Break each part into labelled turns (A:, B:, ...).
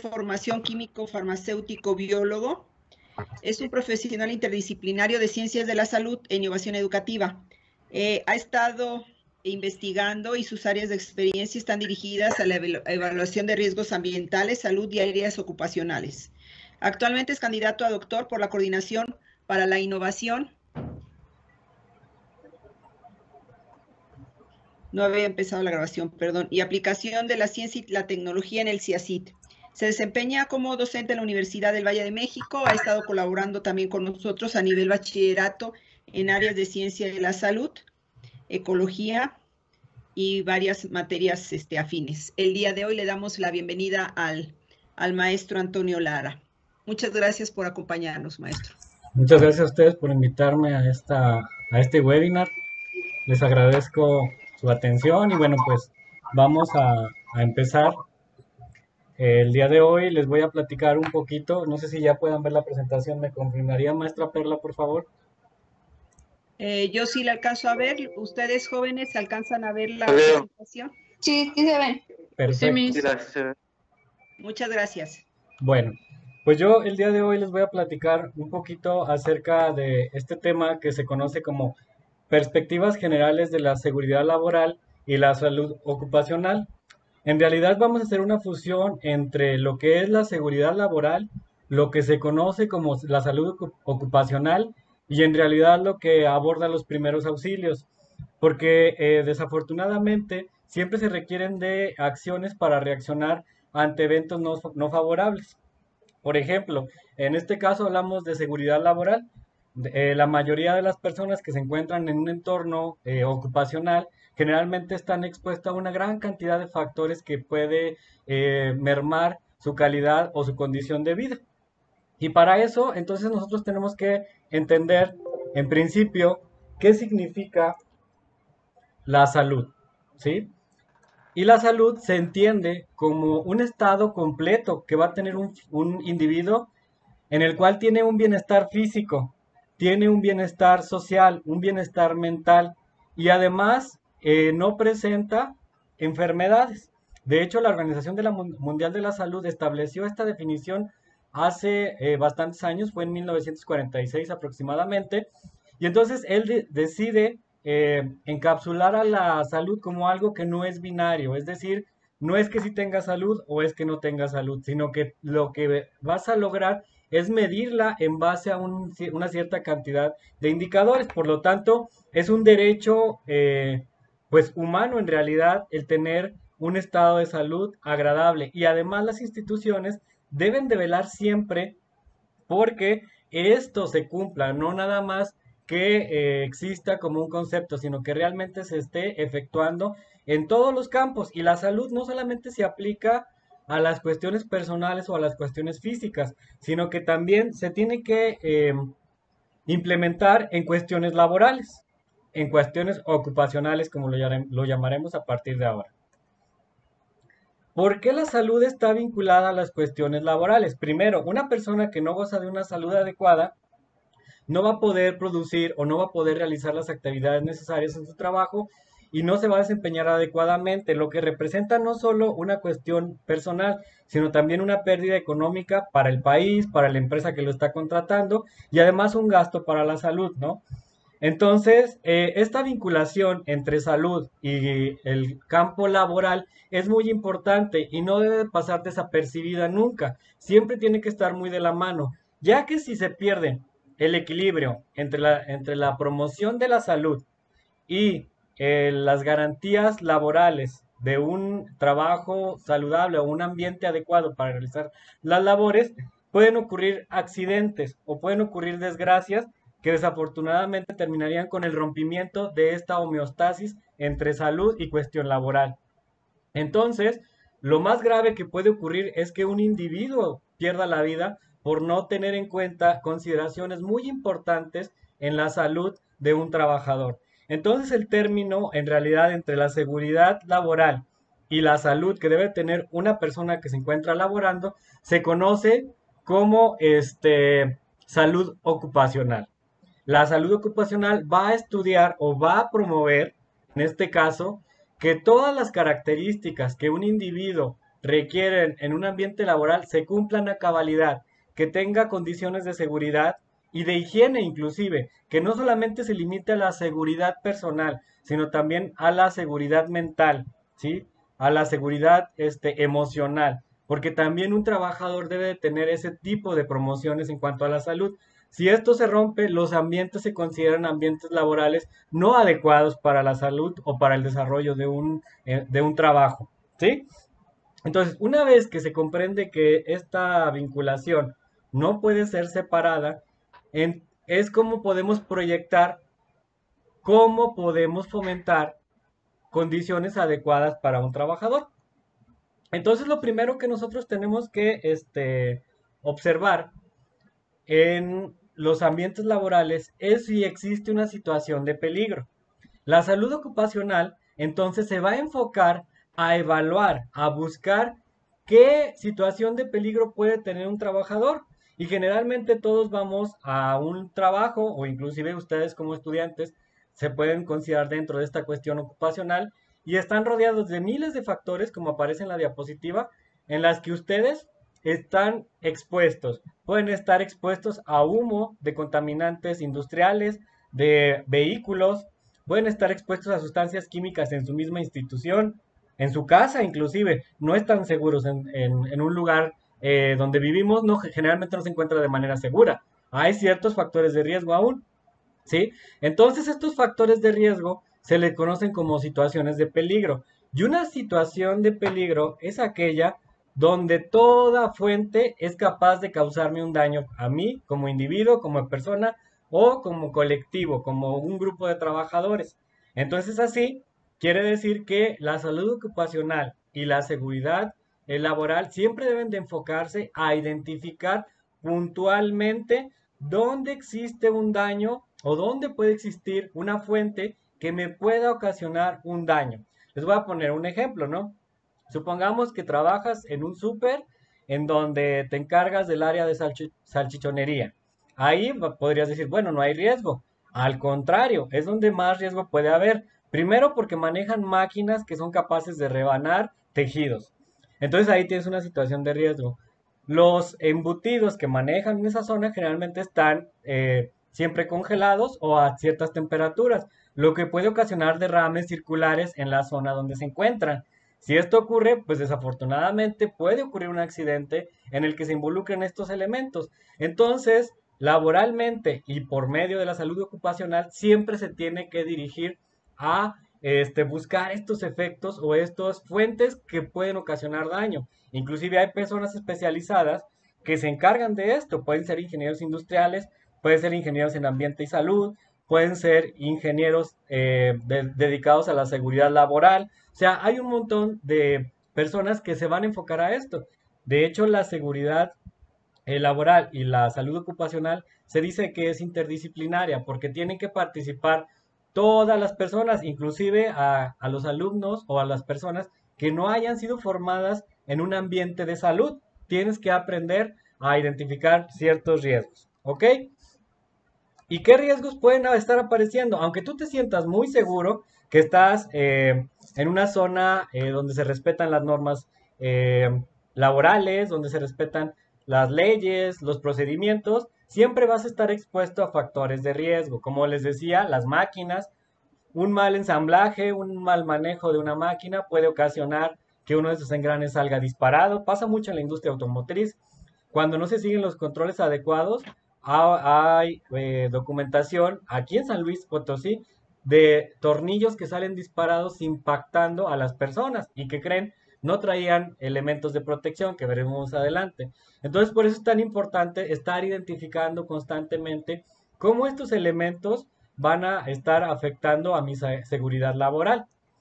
A: formación químico, farmacéutico, biólogo. Es un profesional interdisciplinario de ciencias de la salud e innovación educativa. Ha estado investigando y sus áreas de experiencia están dirigidas a la evaluación de riesgos ambientales, salud y áreas ocupacionales. Actualmente es candidato a doctor por la Coordinación para la Innovación. No había empezado la grabación, perdón. Y aplicación de la ciencia y la tecnología en el CIACIT. Se desempeña como docente en la Universidad del Valle de México. Ha estado colaborando también con nosotros a nivel bachillerato en áreas de ciencia de la salud, ecología y varias materias afines. El día de hoy le damos la bienvenida al maestro Antonio Lara. Muchas gracias por acompañarnos, maestro.
B: Muchas gracias a ustedes por invitarme a este webinar. Les agradezco su atención y bueno, pues vamos a empezar. El día de hoy les voy a platicar un poquito, no sé si ya puedan ver la presentación, ¿me confirmaría, maestra Perla, por favor?
A: Yo sí la alcanzo a ver. ¿Ustedes jóvenes alcanzan a ver la presentación?
C: Sí, sí se ven.
B: Perfecto.
A: Muchas gracias.
B: Bueno, pues yo el día de hoy les voy a platicar un poquito acerca de este tema que se conoce como perspectivas generales de la seguridad laboral y la salud ocupacional. En realidad vamos a hacer una fusión entre lo que es la seguridad laboral, lo que se conoce como la salud ocupacional y en realidad lo que aborda los primeros auxilios, porque desafortunadamente siempre se requieren de acciones para reaccionar ante eventos no favorables. Por ejemplo, en este caso hablamos de seguridad laboral. La mayoría de las personas que se encuentran en un entorno ocupacional generalmente están expuestas a una gran cantidad de factores que puede mermar su calidad o su condición de vida. Y para eso, entonces nosotros tenemos que entender, en principio, qué significa la salud, ¿sí? Y la salud se entiende como un estado completo que va a tener un individuo en el cual tiene un bienestar físico, tiene un bienestar social, un bienestar mental y además no presenta enfermedades. De hecho, la Organización Mundial de la Salud estableció esta definición hace bastantes años, fue en 1946 aproximadamente, y entonces él decide encapsular a la salud como algo que no es binario, es decir, no es que si tenga salud o es que no tenga salud, sino que lo que vas a lograr es medirla en base a una cierta cantidad de indicadores. Por lo tanto, es un derecho pues humano en realidad el tener un estado de salud agradable y además las instituciones deben de velar siempre porque esto se cumpla, no nada más que exista como un concepto, sino que realmente se esté efectuando en todos los campos. Y la salud no solamente se aplica a las cuestiones personales o a las cuestiones físicas, sino que también se tiene que implementar en cuestiones laborales, en cuestiones ocupacionales, como lo llamaremos a partir de ahora. ¿Por qué la salud está vinculada a las cuestiones laborales? Primero, una persona que no goza de una salud adecuada no va a poder producir o no va a poder realizar las actividades necesarias en su trabajo y no se va a desempeñar adecuadamente, lo que representa no solo una cuestión personal, sino también una pérdida económica para el país, para la empresa que lo está contratando y además un gasto para la salud, ¿no? Entonces, esta vinculación entre salud y el campo laboral es muy importante y no debe pasar desapercibida nunca. Siempre tiene que estar muy de la mano, ya que si se pierde el equilibrio entre la promoción de la salud y las garantías laborales de un trabajo saludable o un ambiente adecuado para realizar las labores, pueden ocurrir accidentes o pueden ocurrir desgracias que desafortunadamente terminarían con el rompimiento de esta homeostasis entre salud y cuestión laboral. Entonces, lo más grave que puede ocurrir es que un individuo pierda la vida por no tener en cuenta consideraciones muy importantes en la salud de un trabajador. Entonces, el término en realidad entre la seguridad laboral y la salud que debe tener una persona que se encuentra laborando se conoce como salud ocupacional. La salud ocupacional va a estudiar o va a promover, en este caso, que todas las características que un individuo requieren en un ambiente laboral se cumplan a cabalidad, que tenga condiciones de seguridad y de higiene inclusive, que no solamente se limite a la seguridad personal, sino también a la seguridad mental, ¿sí? A la seguridad emocional, porque también un trabajador debe de tener ese tipo de promociones en cuanto a la salud. Si esto se rompe, los ambientes se consideran ambientes laborales no adecuados para la salud o para el desarrollo de un trabajo, ¿sí? Entonces, una vez que se comprende que esta vinculación no puede ser separada, es como podemos proyectar, cómo podemos fomentar condiciones adecuadas para un trabajador. Entonces, lo primero que nosotros tenemos que observar en los ambientes laborales es si existe una situación de peligro. La salud ocupacional entonces se va a enfocar a evaluar, a buscar qué situación de peligro puede tener un trabajador. Y generalmente todos vamos a un trabajo o inclusive ustedes como estudiantes se pueden considerar dentro de esta cuestión ocupacional y están rodeados de miles de factores como aparece en la diapositiva en las que ustedes están expuestos. Pueden estar expuestos a humo de contaminantes industriales, de vehículos, pueden estar expuestos a sustancias químicas en su misma institución, en su casa inclusive. No están seguros en un lugar donde vivimos, no, generalmente no se encuentra de manera segura. Hay ciertos factores de riesgo aún, ¿sí? Entonces estos factores de riesgo se le conocen como situaciones de peligro. Y una situación de peligro es aquella donde toda fuente es capaz de causarme un daño a mí como individuo, como persona o como colectivo, como un grupo de trabajadores. Entonces así quiere decir que la salud ocupacional y la seguridad laboral siempre deben de enfocarse a identificar puntualmente dónde existe un daño o dónde puede existir una fuente que me pueda ocasionar un daño. Les voy a poner un ejemplo, ¿no? Supongamos que trabajas en un súper en donde te encargas del área de salchichonería. Ahí podrías decir, bueno, no hay riesgo. Al contrario, es donde más riesgo puede haber. Primero porque manejan máquinas que son capaces de rebanar tejidos. Entonces ahí tienes una situación de riesgo. Los embutidos que manejan en esa zona generalmente están siempre congelados o a ciertas temperaturas, lo que puede ocasionar derrames circulares en la zona donde se encuentran. Si esto ocurre, pues desafortunadamente puede ocurrir un accidente en el que se involucren estos elementos. Entonces, laboralmente y por medio de la salud ocupacional, siempre se tiene que dirigir a buscar estos efectos o estas fuentes que pueden ocasionar daño. Inclusive hay personas especializadas que se encargan de esto. Pueden ser ingenieros industriales, pueden ser ingenieros en ambiente y salud, pueden ser ingenieros dedicados a la seguridad laboral. O sea, hay un montón de personas que se van a enfocar a esto. De hecho, la seguridad laboral y la salud ocupacional se dice que es interdisciplinaria porque tienen que participar todas las personas, inclusive a los alumnos o a las personas que no hayan sido formadas en un ambiente de salud. Tienes que aprender a identificar ciertos riesgos, ¿ok? ¿Y qué riesgos pueden estar apareciendo? Aunque tú te sientas muy seguro que estás en una zona donde se respetan las normas laborales, donde se respetan las leyes, los procedimientos, siempre vas a estar expuesto a factores de riesgo. Como les decía, las máquinas, un mal ensamblaje, un mal manejo de una máquina puede ocasionar que uno de esos engranes salga disparado. Pasa mucho en la industria automotriz. Cuando no se siguen los controles adecuados, hay documentación aquí en San Luis Potosí de tornillos que salen disparados impactando a las personas y que creen no traían elementos de protección que veremos adelante. Entonces, por eso es tan importante estar identificando constantemente cómo estos elementos van a estar afectando a mi seguridad laboral.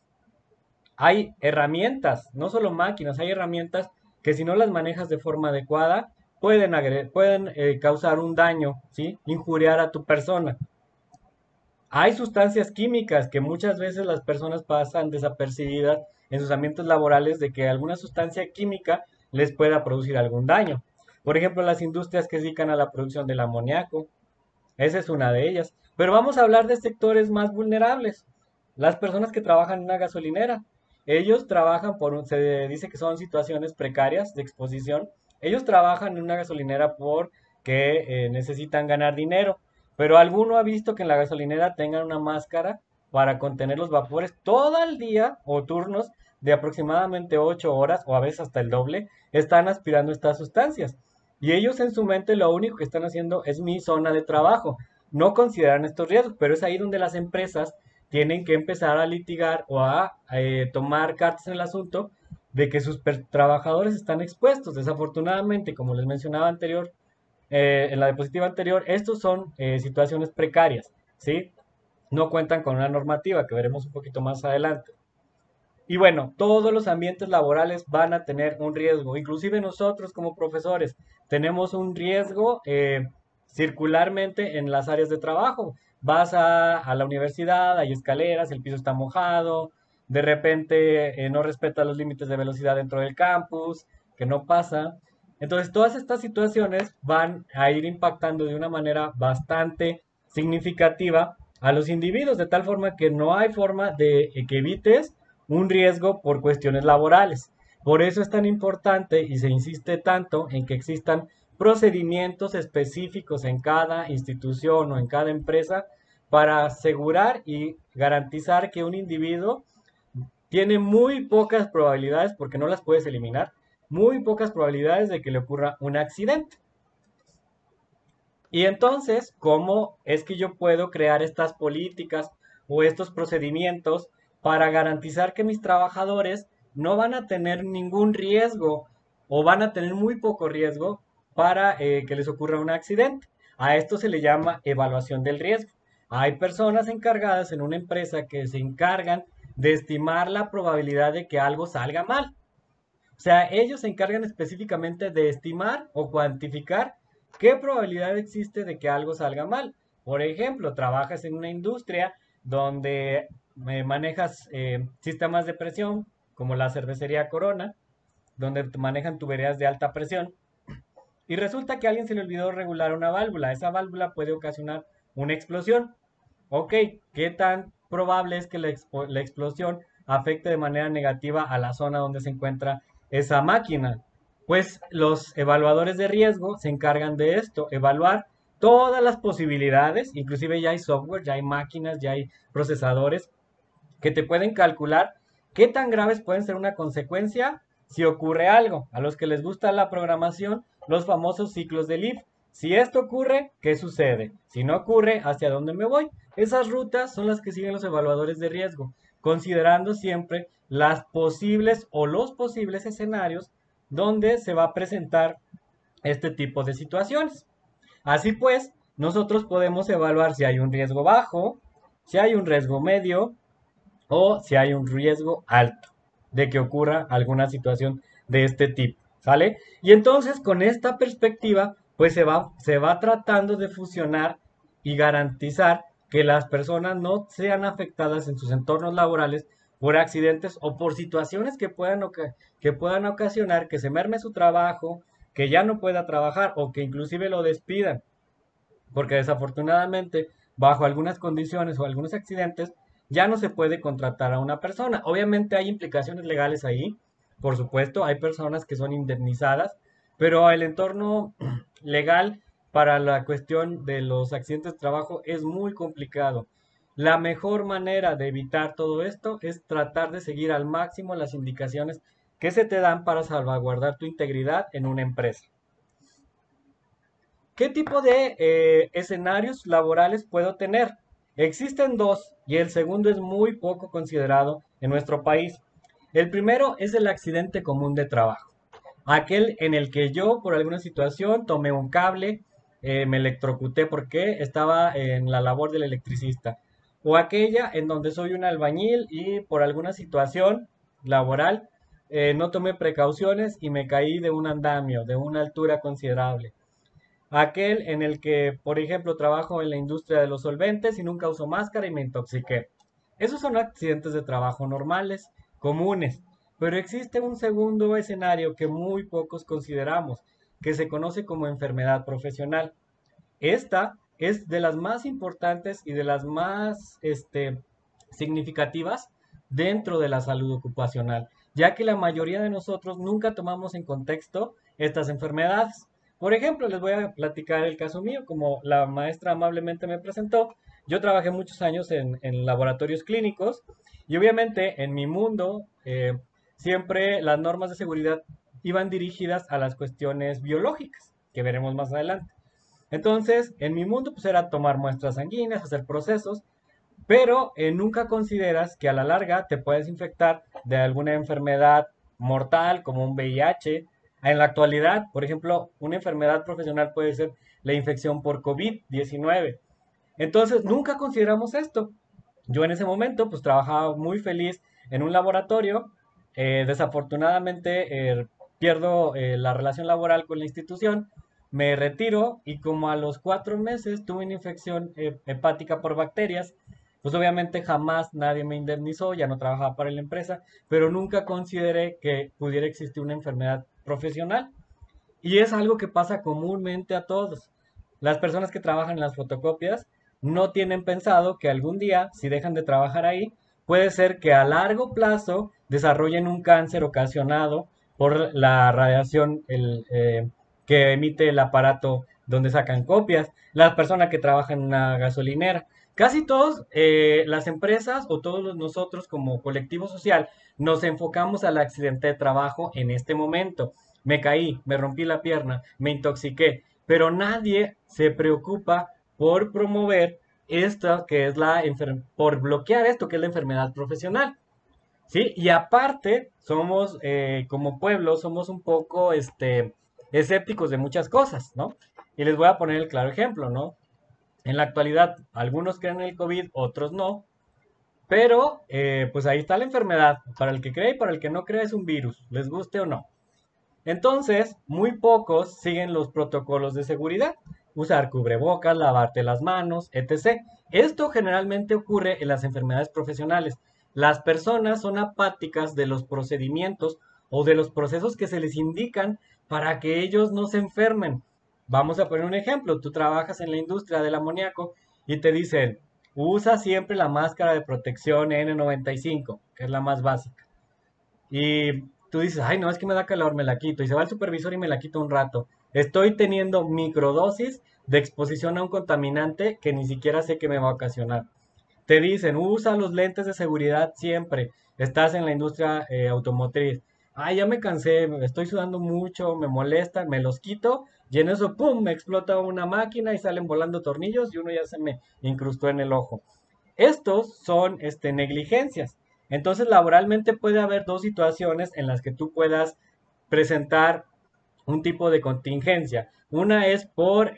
B: Hay herramientas, no solo máquinas, hay herramientas que si no las manejas de forma adecuada pueden causar un daño, ¿sí? Injuriar a tu persona. Hay sustancias químicas que muchas veces las personas pasan desapercibidas en sus ambientes laborales de que alguna sustancia química les pueda producir algún daño. Por ejemplo, las industrias que se dedican a la producción del amoníaco, esa es una de ellas. Pero vamos a hablar de sectores más vulnerables. Las personas que trabajan en una gasolinera. Ellos trabajan se dice que son situaciones precarias de exposición. Ellos trabajan en una gasolinera porque necesitan ganar dinero, pero alguno ha visto que en la gasolinera tengan una máscara para contener los vapores todo el día o turnos de aproximadamente 8 horas o a veces hasta el doble, están aspirando estas sustancias. Y ellos en su mente lo único que están haciendo es mi zona de trabajo. No consideran estos riesgos, pero es ahí donde las empresas tienen que empezar a litigar o a tomar cartas en el asunto de que sus trabajadores están expuestos. Desafortunadamente, como les mencionaba en la diapositiva anterior, estos son situaciones precarias, ¿sí? No cuentan con una normativa que veremos un poquito más adelante. Y bueno, todos los ambientes laborales van a tener un riesgo, inclusive nosotros como profesores tenemos un riesgo circularmente en las áreas de trabajo. Vas a la universidad, hay escaleras, el piso está mojado, de repente no respeta los límites de velocidad dentro del campus, que no pasa. Entonces, todas estas situaciones van a ir impactando de una manera bastante significativa a los individuos, de tal forma que no hay forma de que evites un riesgo por cuestiones laborales. Por eso es tan importante y se insiste tanto en que existan procedimientos específicos en cada institución o en cada empresa para asegurar y garantizar que un individuo tiene muy pocas probabilidades, porque no las puedes eliminar, muy pocas probabilidades de que le ocurra un accidente. Y entonces, ¿cómo es que yo puedo crear estas políticas o estos procedimientos para garantizar que mis trabajadores no van a tener ningún riesgo o van a tener muy poco riesgo para que les ocurra un accidente? A esto se le llama evaluación del riesgo. Hay personas encargadas en una empresa que se encargan de estimar la probabilidad de que algo salga mal. O sea, ellos se encargan específicamente de estimar o cuantificar qué probabilidad existe de que algo salga mal. Por ejemplo, trabajas en una industria donde manejas sistemas de presión, como la cervecería Corona, donde manejan tuberías de alta presión, y resulta que a alguien se le olvidó regular una válvula. Esa válvula puede ocasionar una explosión. Ok, ¿qué tan probable es que la explosión afecte de manera negativa a la zona donde se encuentra esa máquina? Pues los evaluadores de riesgo se encargan de esto, evaluar todas las posibilidades, inclusive ya hay software, ya hay máquinas, ya hay procesadores que te pueden calcular qué tan graves pueden ser una consecuencia si ocurre algo. A los que les gusta la programación, los famosos ciclos de Leaf. Si esto ocurre, ¿qué sucede? Si no ocurre, ¿hacia dónde me voy? Esas rutas son las que siguen los evaluadores de riesgo, considerando siempre las posibles o los posibles escenarios donde se va a presentar este tipo de situaciones. Así pues, nosotros podemos evaluar si hay un riesgo bajo, si hay un riesgo medio o si hay un riesgo alto de que ocurra alguna situación de este tipo, ¿sale? Y entonces con esta perspectiva, pues se va tratando de fusionar y garantizar que las personas no sean afectadas en sus entornos laborales por accidentes o por situaciones que puedan ocasionar que se merme su trabajo, que ya no pueda trabajar o que inclusive lo despidan, porque desafortunadamente, bajo algunas condiciones o algunos accidentes, ya no se puede contratar a una persona. Obviamente hay implicaciones legales ahí, por supuesto, hay personas que son indemnizadas, pero el entorno legal para la cuestión de los accidentes de trabajo es muy complicado. La mejor manera de evitar todo esto es tratar de seguir al máximo las indicaciones que se te dan para salvaguardar tu integridad en una empresa. ¿Qué tipo de escenarios laborales puedo tener? Existen dos y el segundo es muy poco considerado en nuestro país. El primero es el accidente común de trabajo, aquel en el que yo por alguna situación tomé un cable, me electrocuté porque estaba en la labor del electricista, o aquella en donde soy un albañil y por alguna situación laboral no tomé precauciones y me caí de un andamio, de una altura considerable. Aquel en el que, por ejemplo, trabajo en la industria de los solventes y nunca uso máscara y me intoxiqué. Esos son accidentes de trabajo normales, comunes. Pero existe un segundo escenario que muy pocos consideramos, que se conoce como enfermedad profesional. Esta es de las más importantes y de las más significativas dentro de la salud ocupacional, ya que la mayoría de nosotros nunca tomamos en contexto estas enfermedades. Por ejemplo, les voy a platicar el caso mío, como la maestra amablemente me presentó. Yo trabajé muchos años en laboratorios clínicos y obviamente en mi mundo siempre las normas de seguridad iban dirigidas a las cuestiones biológicas, que veremos más adelante. Entonces, en mi mundo pues era tomar muestras sanguíneas, hacer procesos, pero nunca consideras que a la larga te puedes infectar de alguna enfermedad mortal como un VIH. En la actualidad, por ejemplo, una enfermedad profesional puede ser la infección por COVID-19. Entonces, nunca consideramos esto. Yo en ese momento, pues trabajaba muy feliz en un laboratorio. Desafortunadamente, pierdo la relación laboral con la institución, me retiro y como a los 4 meses tuve una infección hepática por bacterias. Pues obviamente jamás nadie me indemnizó, ya no trabajaba para la empresa, pero nunca consideré que pudiera existir una enfermedad profesional. Y es algo que pasa comúnmente a todos. Las personas que trabajan en las fotocopias no tienen pensado que algún día, si dejan de trabajar ahí, puede ser que a largo plazo desarrollen un cáncer ocasionado por la radiación que emite el aparato donde sacan copias. Las personas que trabajan en una gasolinera. Casi todas las empresas o todos nosotros como colectivo social nos enfocamos al accidente de trabajo en este momento. Me caí, me rompí la pierna, me intoxiqué, pero nadie se preocupa por promover esto que es por bloquear esto que es la enfermedad profesional, ¿sí? Y aparte, somos como pueblo, somos un poco escépticos de muchas cosas, ¿no? Y les voy a poner el claro ejemplo, ¿no? En la actualidad, algunos creen en el COVID, otros no, pero pues ahí está la enfermedad. Para el que cree y para el que no cree es un virus, les guste o no. Entonces, muy pocos siguen los protocolos de seguridad. Usar cubrebocas, lavarte las manos, etc. Esto generalmente ocurre en las enfermedades profesionales. Las personas son apáticas de los procedimientos o de los procesos que se les indican para que ellos no se enfermen. Vamos a poner un ejemplo. Tú trabajas en la industria del amoníaco y te dicen, usa siempre la máscara de protección N95, que es la más básica. Y tú dices, ay, no, es que me da calor, me la quito. Y se va el supervisor y me la quito un rato. Estoy teniendo microdosis de exposición a un contaminante que ni siquiera sé qué me va a ocasionar. Te dicen, usa los lentes de seguridad siempre. Estás en la industria automotriz. Ay, ya me cansé, me estoy sudando mucho, me molesta, me los quito. Y en eso, ¡pum!, me explota una máquina y salen volando tornillos y uno ya se me incrustó en el ojo. Estos son negligencias. Entonces, laboralmente puede haber dos situaciones en las que tú puedas presentar un tipo de contingencia. Una es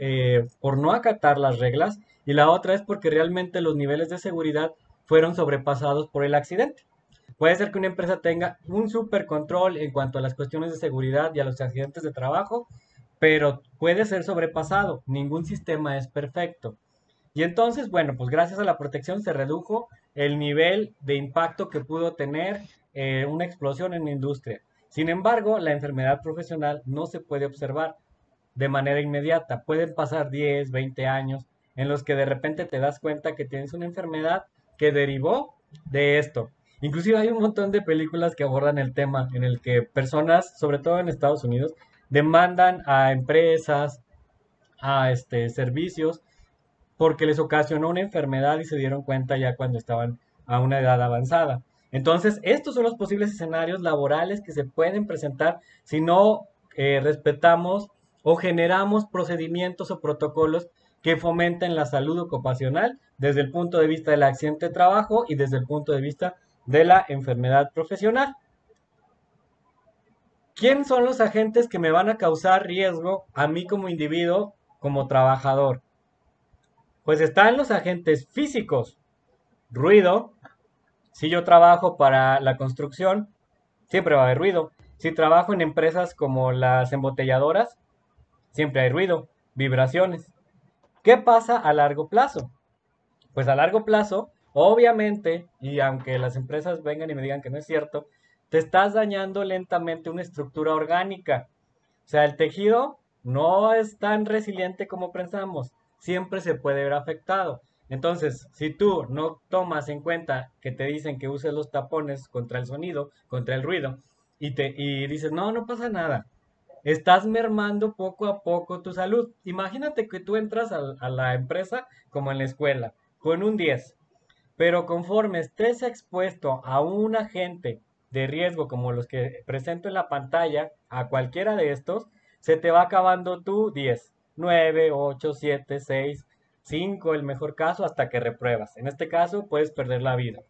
B: por no acatar las reglas y la otra es porque realmente los niveles de seguridad fueron sobrepasados por el accidente. Puede ser que una empresa tenga un super control en cuanto a las cuestiones de seguridad y a los accidentes de trabajo, pero puede ser sobrepasado. Ningún sistema es perfecto. Y entonces, bueno, pues gracias a la protección se redujo el nivel de impacto que pudo tener una explosión en la industria. Sin embargo, la enfermedad profesional no se puede observar de manera inmediata. Pueden pasar 10, 20 años en los que de repente te das cuenta que tienes una enfermedad que derivó de esto. Inclusive hay un montón de películas que abordan el tema en el que personas, sobre todo en Estados Unidos, demandan a empresas, a servicios porque les ocasionó una enfermedad y se dieron cuenta ya cuando estaban a una edad avanzada. Entonces, estos son los posibles escenarios laborales que se pueden presentar si no respetamos o generamos procedimientos o protocolos que fomenten la salud ocupacional desde el punto de vista del accidente de trabajo y desde el punto de vista de la enfermedad profesional. ¿Quién son los agentes que me van a causar riesgo a mí como individuo, como trabajador? Pues están los agentes físicos, ruido. Si yo trabajo para la construcción, siempre va a haber ruido. Si trabajo en empresas como las embotelladoras, siempre hay ruido, vibraciones. ¿Qué pasa a largo plazo? Pues a largo plazo, obviamente, y aunque las empresas vengan y me digan que no es cierto, te estás dañando lentamente una estructura orgánica. O sea, el tejido no es tan resiliente como pensamos. Siempre se puede ver afectado. Entonces, si tú no tomas en cuenta que te dicen que uses los tapones contra el sonido, contra el ruido, y dices, no, no pasa nada, estás mermando poco a poco tu salud. Imagínate que tú entras a la empresa como en la escuela, con un 10, pero conforme estés expuesto a un agente de riesgo como los que presento en la pantalla, a cualquiera de estos, se te va acabando tu 10, 9, 8, 7, 6, 5, el mejor caso, hasta que repruebas. En este caso, puedes perder la vida.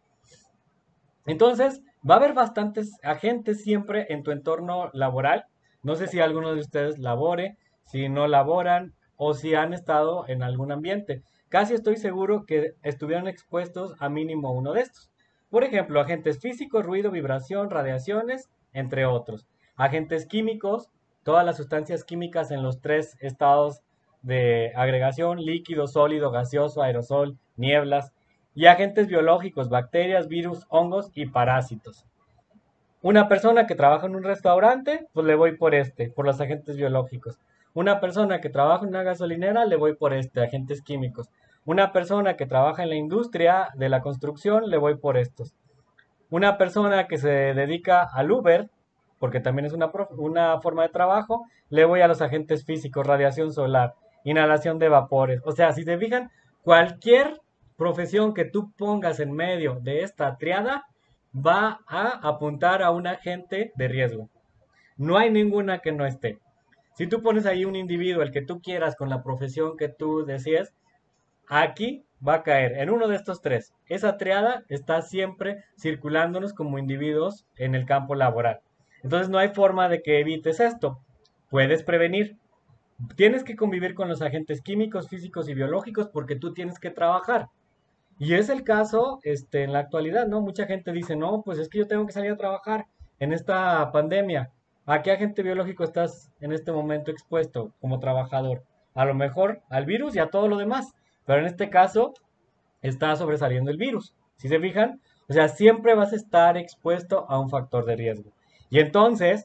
B: Entonces, va a haber bastantes agentes siempre en tu entorno laboral. No sé si alguno de ustedes labore, si no laboran o si han estado en algún ambiente. Casi estoy seguro que estuvieron expuestos a mínimo uno de estos. Por ejemplo, agentes físicos, ruido, vibración, radiaciones, entre otros. Agentes químicos, todas las sustancias químicas en los tres estados de agregación: líquido, sólido, gaseoso, aerosol, nieblas, y agentes biológicos, bacterias, virus, hongos y parásitos. Una persona que trabaja en un restaurante, pues le voy por los agentes biológicos. Una persona que trabaja en una gasolinera, le voy por agentes químicos. Una persona que trabaja en la industria de la construcción, le voy por estos. Una persona que se dedica al Uber, porque también es una forma de trabajo, le voy a los agentes físicos: radiación solar, inhalación de vapores. O sea, si se fijan, cualquier profesión que tú pongas en medio de esta triada va a apuntar a un agente de riesgo. No hay ninguna que no esté. Si tú pones ahí un individuo, el que tú quieras, con la profesión que tú decías, aquí va a caer en uno de estos tres. Esa triada está siempre circulándonos como individuos en el campo laboral. Entonces no hay forma de que evites esto. Puedes prevenir. Tienes que convivir con los agentes químicos, físicos y biológicos porque tú tienes que trabajar. Y es el caso en la actualidad, ¿no? Mucha gente dice, no, pues es que yo tengo que salir a trabajar en esta pandemia. ¿A qué agente biológico estás en este momento expuesto como trabajador? A lo mejor al virus y a todo lo demás, pero en este caso está sobresaliendo el virus. ¿Si se fijan? O sea, siempre vas a estar expuesto a un factor de riesgo. Y entonces,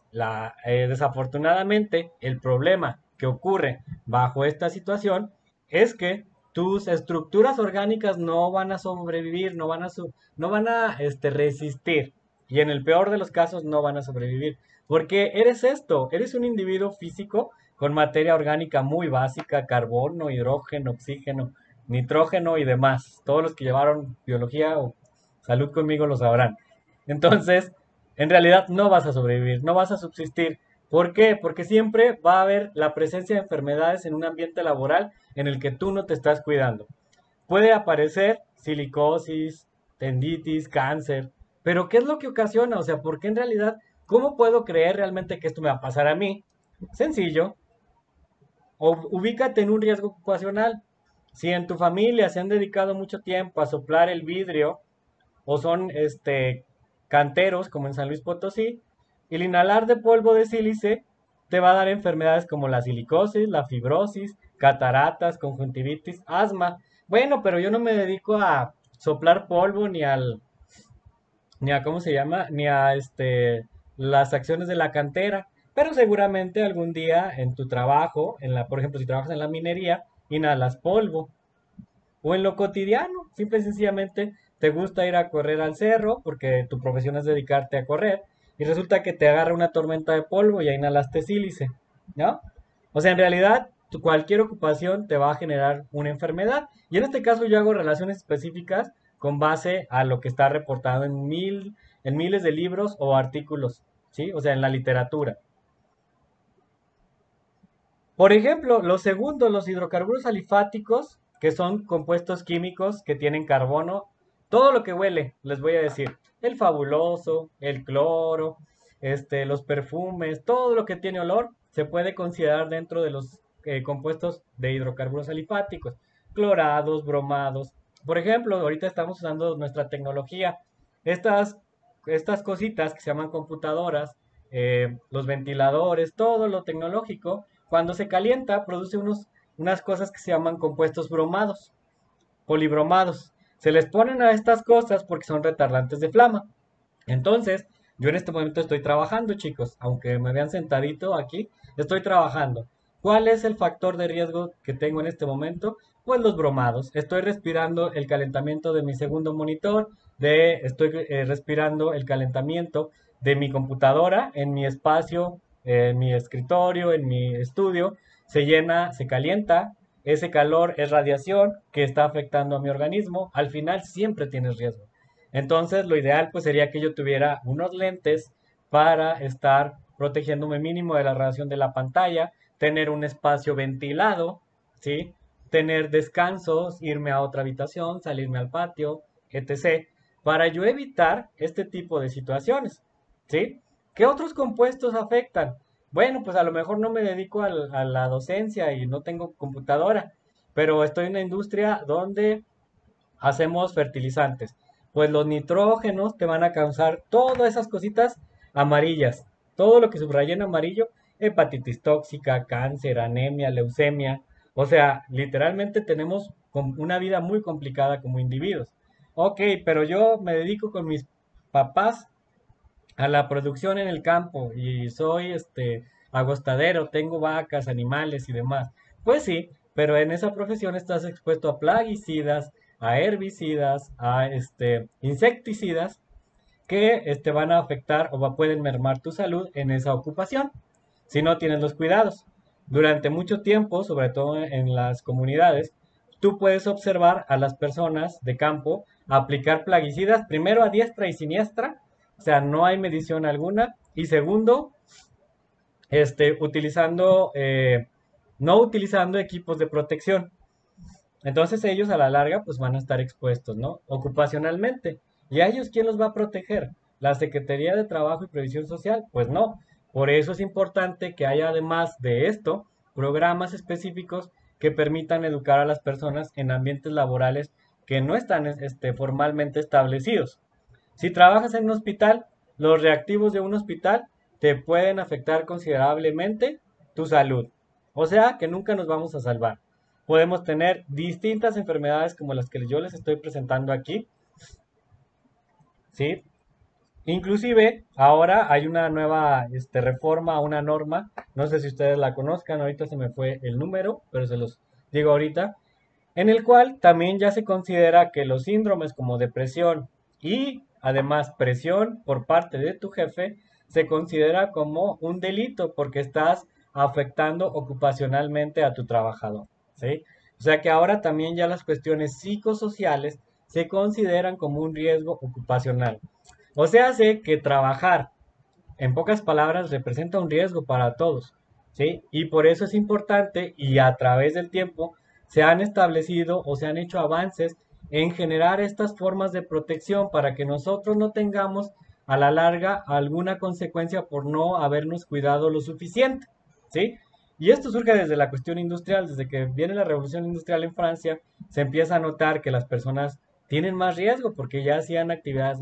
B: desafortunadamente, el problema que ocurre bajo esta situación es que tus estructuras orgánicas no van a sobrevivir, no van a resistir. Y en el peor de los casos no van a sobrevivir. Porque eres un individuo físico con materia orgánica muy básica: carbono, hidrógeno, oxígeno, nitrógeno y demás. Todos los que llevaron biología o salud conmigo lo sabrán. Entonces, en realidad no vas a sobrevivir, no vas a subsistir. ¿Por qué? Porque siempre va a haber la presencia de enfermedades en un ambiente laboral en el que tú no te estás cuidando. Puede aparecer silicosis, tenditis, cáncer, pero ¿qué es lo que ocasiona? O sea, ¿por qué en realidad, cómo puedo creer realmente que esto me va a pasar a mí? Sencillo, ubícate en un riesgo ocupacional. Si en tu familia se han dedicado mucho tiempo a soplar el vidrio o son canteros como en San Luis Potosí, el inhalar de polvo de sílice te va a dar enfermedades como la silicosis, la fibrosis, cataratas, conjuntivitis, asma. Bueno, pero yo no me dedico a soplar polvo ni a ¿cómo se llama? Ni a las acciones de la cantera. Pero seguramente algún día en tu trabajo, por ejemplo, si trabajas en la minería, inhalas polvo. O en lo cotidiano, simple y sencillamente te gusta ir a correr al cerro porque tu profesión es dedicarte a correr y resulta que te agarra una tormenta de polvo y ahí inhalaste sílice, ¿no? O sea, en realidad, cualquier ocupación te va a generar una enfermedad. Y en este caso yo hago relaciones específicas con base a lo que está reportado en miles de libros o artículos, ¿sí? O sea, en la literatura. Por ejemplo, los hidrocarburos alifáticos, que son compuestos químicos que tienen carbono, todo lo que huele, les voy a decir, el fabuloso, el cloro, los perfumes, todo lo que tiene olor, se puede considerar dentro de los compuestos de hidrocarburos alifáticos, clorados, bromados. Por ejemplo, ahorita estamos usando nuestra tecnología, estas, estas cositas que se llaman computadoras, los ventiladores, todo lo tecnológico, cuando se calienta, produce unas cosas que se llaman compuestos bromados, polibromados. Se les ponen a estas cosas porque son retardantes de flama. Entonces, yo en este momento estoy trabajando, chicos, aunque me vean sentadito aquí, estoy trabajando. ¿Cuál es el factor de riesgo que tengo en este momento? Pues los bromados. Estoy respirando el calentamiento de mi segundo monitor, estoy respirando el calentamiento de mi computadora en mi espacio, en mi escritorio, en mi estudio. Se llena, se calienta. Ese calor es radiación que está afectando a mi organismo. Al final siempre tienes riesgo. Entonces, lo ideal pues sería que yo tuviera unos lentes para estar protegiéndome mínimo de la radiación de la pantalla, tener un espacio ventilado, ¿sí? Tener descansos, irme a otra habitación, salirme al patio, etc. Para yo evitar este tipo de situaciones, ¿sí? ¿Qué otros compuestos afectan? Bueno, pues a lo mejor no me dedico a la docencia y no tengo computadora, pero estoy en una industria donde hacemos fertilizantes. Pues los nitrógenos te van a causar todas esas cositas amarillas. Todo lo que subrayé en amarillo, hepatitis tóxica, cáncer, anemia, leucemia. O sea, literalmente tenemos una vida muy complicada como individuos. Ok, pero yo me dedico con mis papás a la producción en el campo y soy agostadero, tengo vacas, animales y demás. Pues sí, pero en esa profesión estás expuesto a plaguicidas, a herbicidas, a insecticidas que van a afectar pueden mermar tu salud en esa ocupación si no tienes los cuidados. Durante mucho tiempo, sobre todo en las comunidades, tú puedes observar a las personas de campo aplicar plaguicidas, primero a diestra y siniestra, o sea, no hay medición alguna, y segundo, utilizando, no utilizando equipos de protección. Entonces ellos a la larga pues van a estar expuestos, ¿no? Ocupacionalmente. ¿Y a ellos quién los va a proteger? ¿La Secretaría de Trabajo y Previsión Social? Pues no. Por eso es importante que haya además de esto programas específicos que permitan educar a las personas en ambientes laborales que no están formalmente establecidos. Si trabajas en un hospital, los reactivos de un hospital te pueden afectar considerablemente tu salud. O sea que nunca nos vamos a salvar. Podemos tener distintas enfermedades como las que yo les estoy presentando aquí, ¿sí? Inclusive ahora hay una nueva reforma, una norma, no sé si ustedes la conozcan, ahorita se me fue el número, pero se los digo ahorita, en el cual también ya se considera que los síndromes como depresión y además presión por parte de tu jefe se considera como un delito porque estás afectando ocupacionalmente a tu trabajador, ¿sí? O sea que ahora también ya las cuestiones psicosociales se consideran como un riesgo ocupacional. O sea, sé que trabajar, en pocas palabras, representa un riesgo para todos, ¿sí? Y por eso es importante y a través del tiempo se han establecido o se han hecho avances en generar estas formas de protección para que nosotros no tengamos a la larga alguna consecuencia por no habernos cuidado lo suficiente, ¿sí? Y esto surge desde la cuestión industrial, desde que viene la revolución industrial en Francia, se empieza a notar que las personas tienen más riesgo porque ya hacían actividades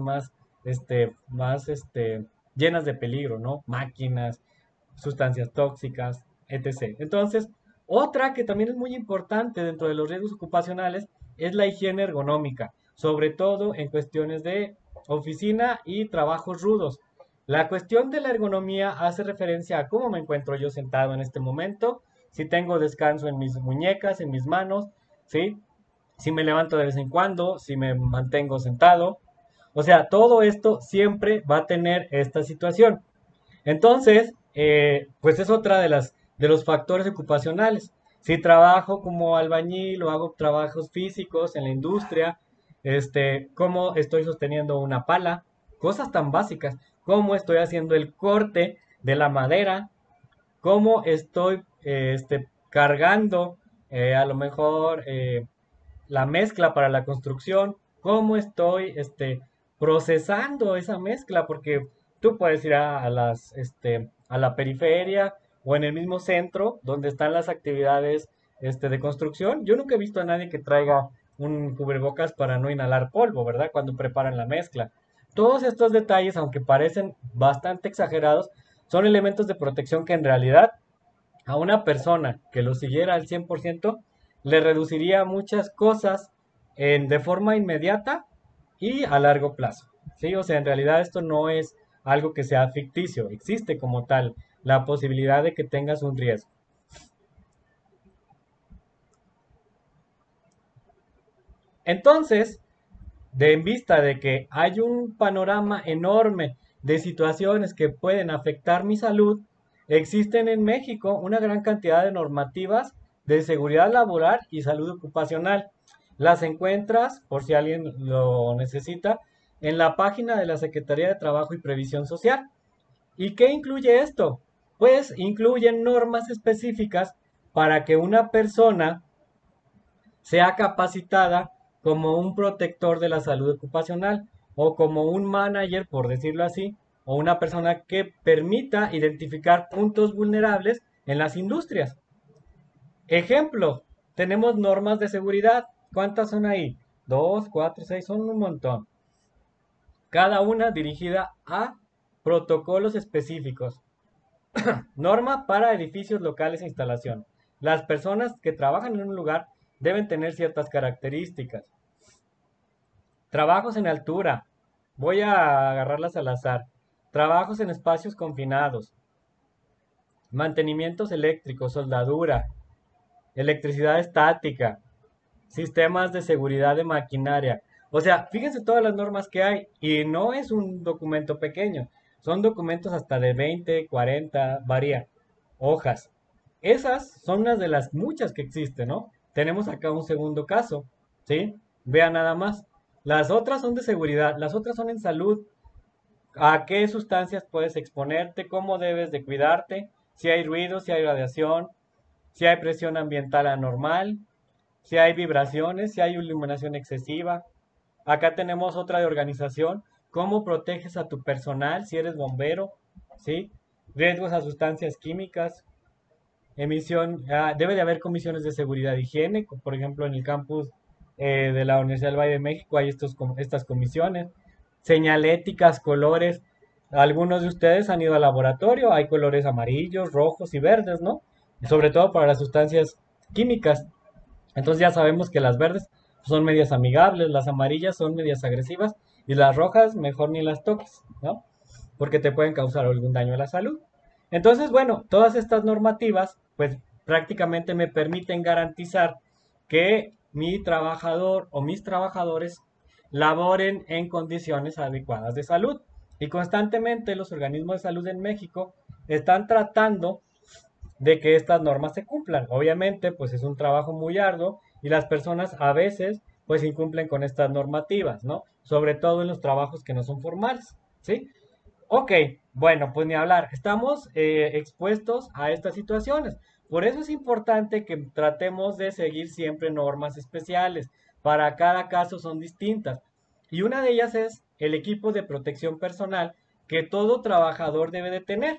B: más llenas de peligro, ¿no? Máquinas, sustancias tóxicas, etc. Entonces, otra que también es muy importante dentro de los riesgos ocupacionales es la higiene ergonómica, sobre todo en cuestiones de oficina y trabajos rudos. La cuestión de la ergonomía hace referencia a cómo me encuentro yo sentado en este momento, si tengo descanso en mis muñecas, en mis manos, ¿sí? Si me levanto de vez en cuando, si me mantengo sentado. O sea, todo esto siempre va a tener esta situación. Entonces, pues es otra de los factores ocupacionales. Si trabajo como albañil o hago trabajos físicos en la industria, cómo estoy sosteniendo una pala, cosas tan básicas, cómo estoy haciendo el corte de la madera, cómo estoy cargando a lo mejor la mezcla para la construcción, cómo estoy procesando esa mezcla, porque tú puedes ir a la periferia o en el mismo centro donde están las actividades de construcción. Yo nunca he visto a nadie que traiga un cubrebocas para no inhalar polvo, ¿verdad? Cuando preparan la mezcla. Todos estos detalles, aunque parecen bastante exagerados, son elementos de protección que en realidad a una persona que lo siguiera al 100% le reduciría muchas cosas de forma inmediata y a largo plazo. ¿Sí? O sea, en realidad esto no es algo que sea ficticio, existe como tal la posibilidad de que tengas un riesgo. Entonces, en vista de que hay un panorama enorme de situaciones que pueden afectar mi salud, existen en México una gran cantidad de normativas de seguridad laboral y salud ocupacional. Las encuentras, por si alguien lo necesita, en la página de la Secretaría de Trabajo y Previsión Social. ¿Y qué incluye esto? Pues incluyen normas específicas para que una persona sea capacitada como un protector de la salud ocupacional o como un manager, por decirlo así, o una persona que permita identificar puntos vulnerables en las industrias. Ejemplo, tenemos normas de seguridad. ¿Cuántas son ahí? Dos, cuatro, seis, son un montón. Cada una dirigida a protocolos específicos. Norma para edificios locales e instalación. Las personas que trabajan en un lugar deben tener ciertas características. Trabajos en altura. Voy a agarrarlas al azar. Trabajos en espacios confinados. Mantenimientos eléctricos, soldadura, electricidad estática, sistemas de seguridad de maquinaria. O sea, fíjense todas las normas que hay y no es un documento pequeño. Son documentos hasta de 20, 40, varía, hojas. Esas son unas de las muchas que existen, ¿no? Tenemos acá un segundo caso, ¿sí? Vean nada más. Las otras son de seguridad, las otras son en salud. ¿A qué sustancias puedes exponerte? ¿Cómo debes de cuidarte? Si hay ruido, si hay radiación, si hay presión ambiental anormal, si hay vibraciones, si hay iluminación excesiva. Acá tenemos otra de organización. ¿Cómo proteges a tu personal si eres bombero? ¿Sí? Riesgos a sustancias químicas. Debe de haber comisiones de seguridad e higiene. Por ejemplo, en el campus de la Universidad del Valle de México hay estas comisiones. Señaléticas, colores. Algunos de ustedes han ido al laboratorio. Hay colores amarillos, rojos y verdes, ¿no? Sobre todo para las sustancias químicas. Entonces ya sabemos que las verdes son medias amigables, las amarillas son medias agresivas y las rojas mejor ni las toques, ¿no? Porque te pueden causar algún daño a la salud. Entonces, bueno, todas estas normativas pues prácticamente me permiten garantizar que mi trabajador o mis trabajadores laboren en condiciones adecuadas de salud. Y constantemente los organismos de salud en México están tratando de que estas normas se cumplan. Obviamente, pues es un trabajo muy arduo y las personas a veces pues incumplen con estas normativas, ¿no? Sobre todo en los trabajos que no son formales, ¿sí? Ok, bueno, pues ni hablar. Estamos expuestos a estas situaciones. Por eso es importante que tratemos de seguir siempre normas especiales. Para cada caso son distintas. Y una de ellas es el equipo de protección personal que todo trabajador debe de tener,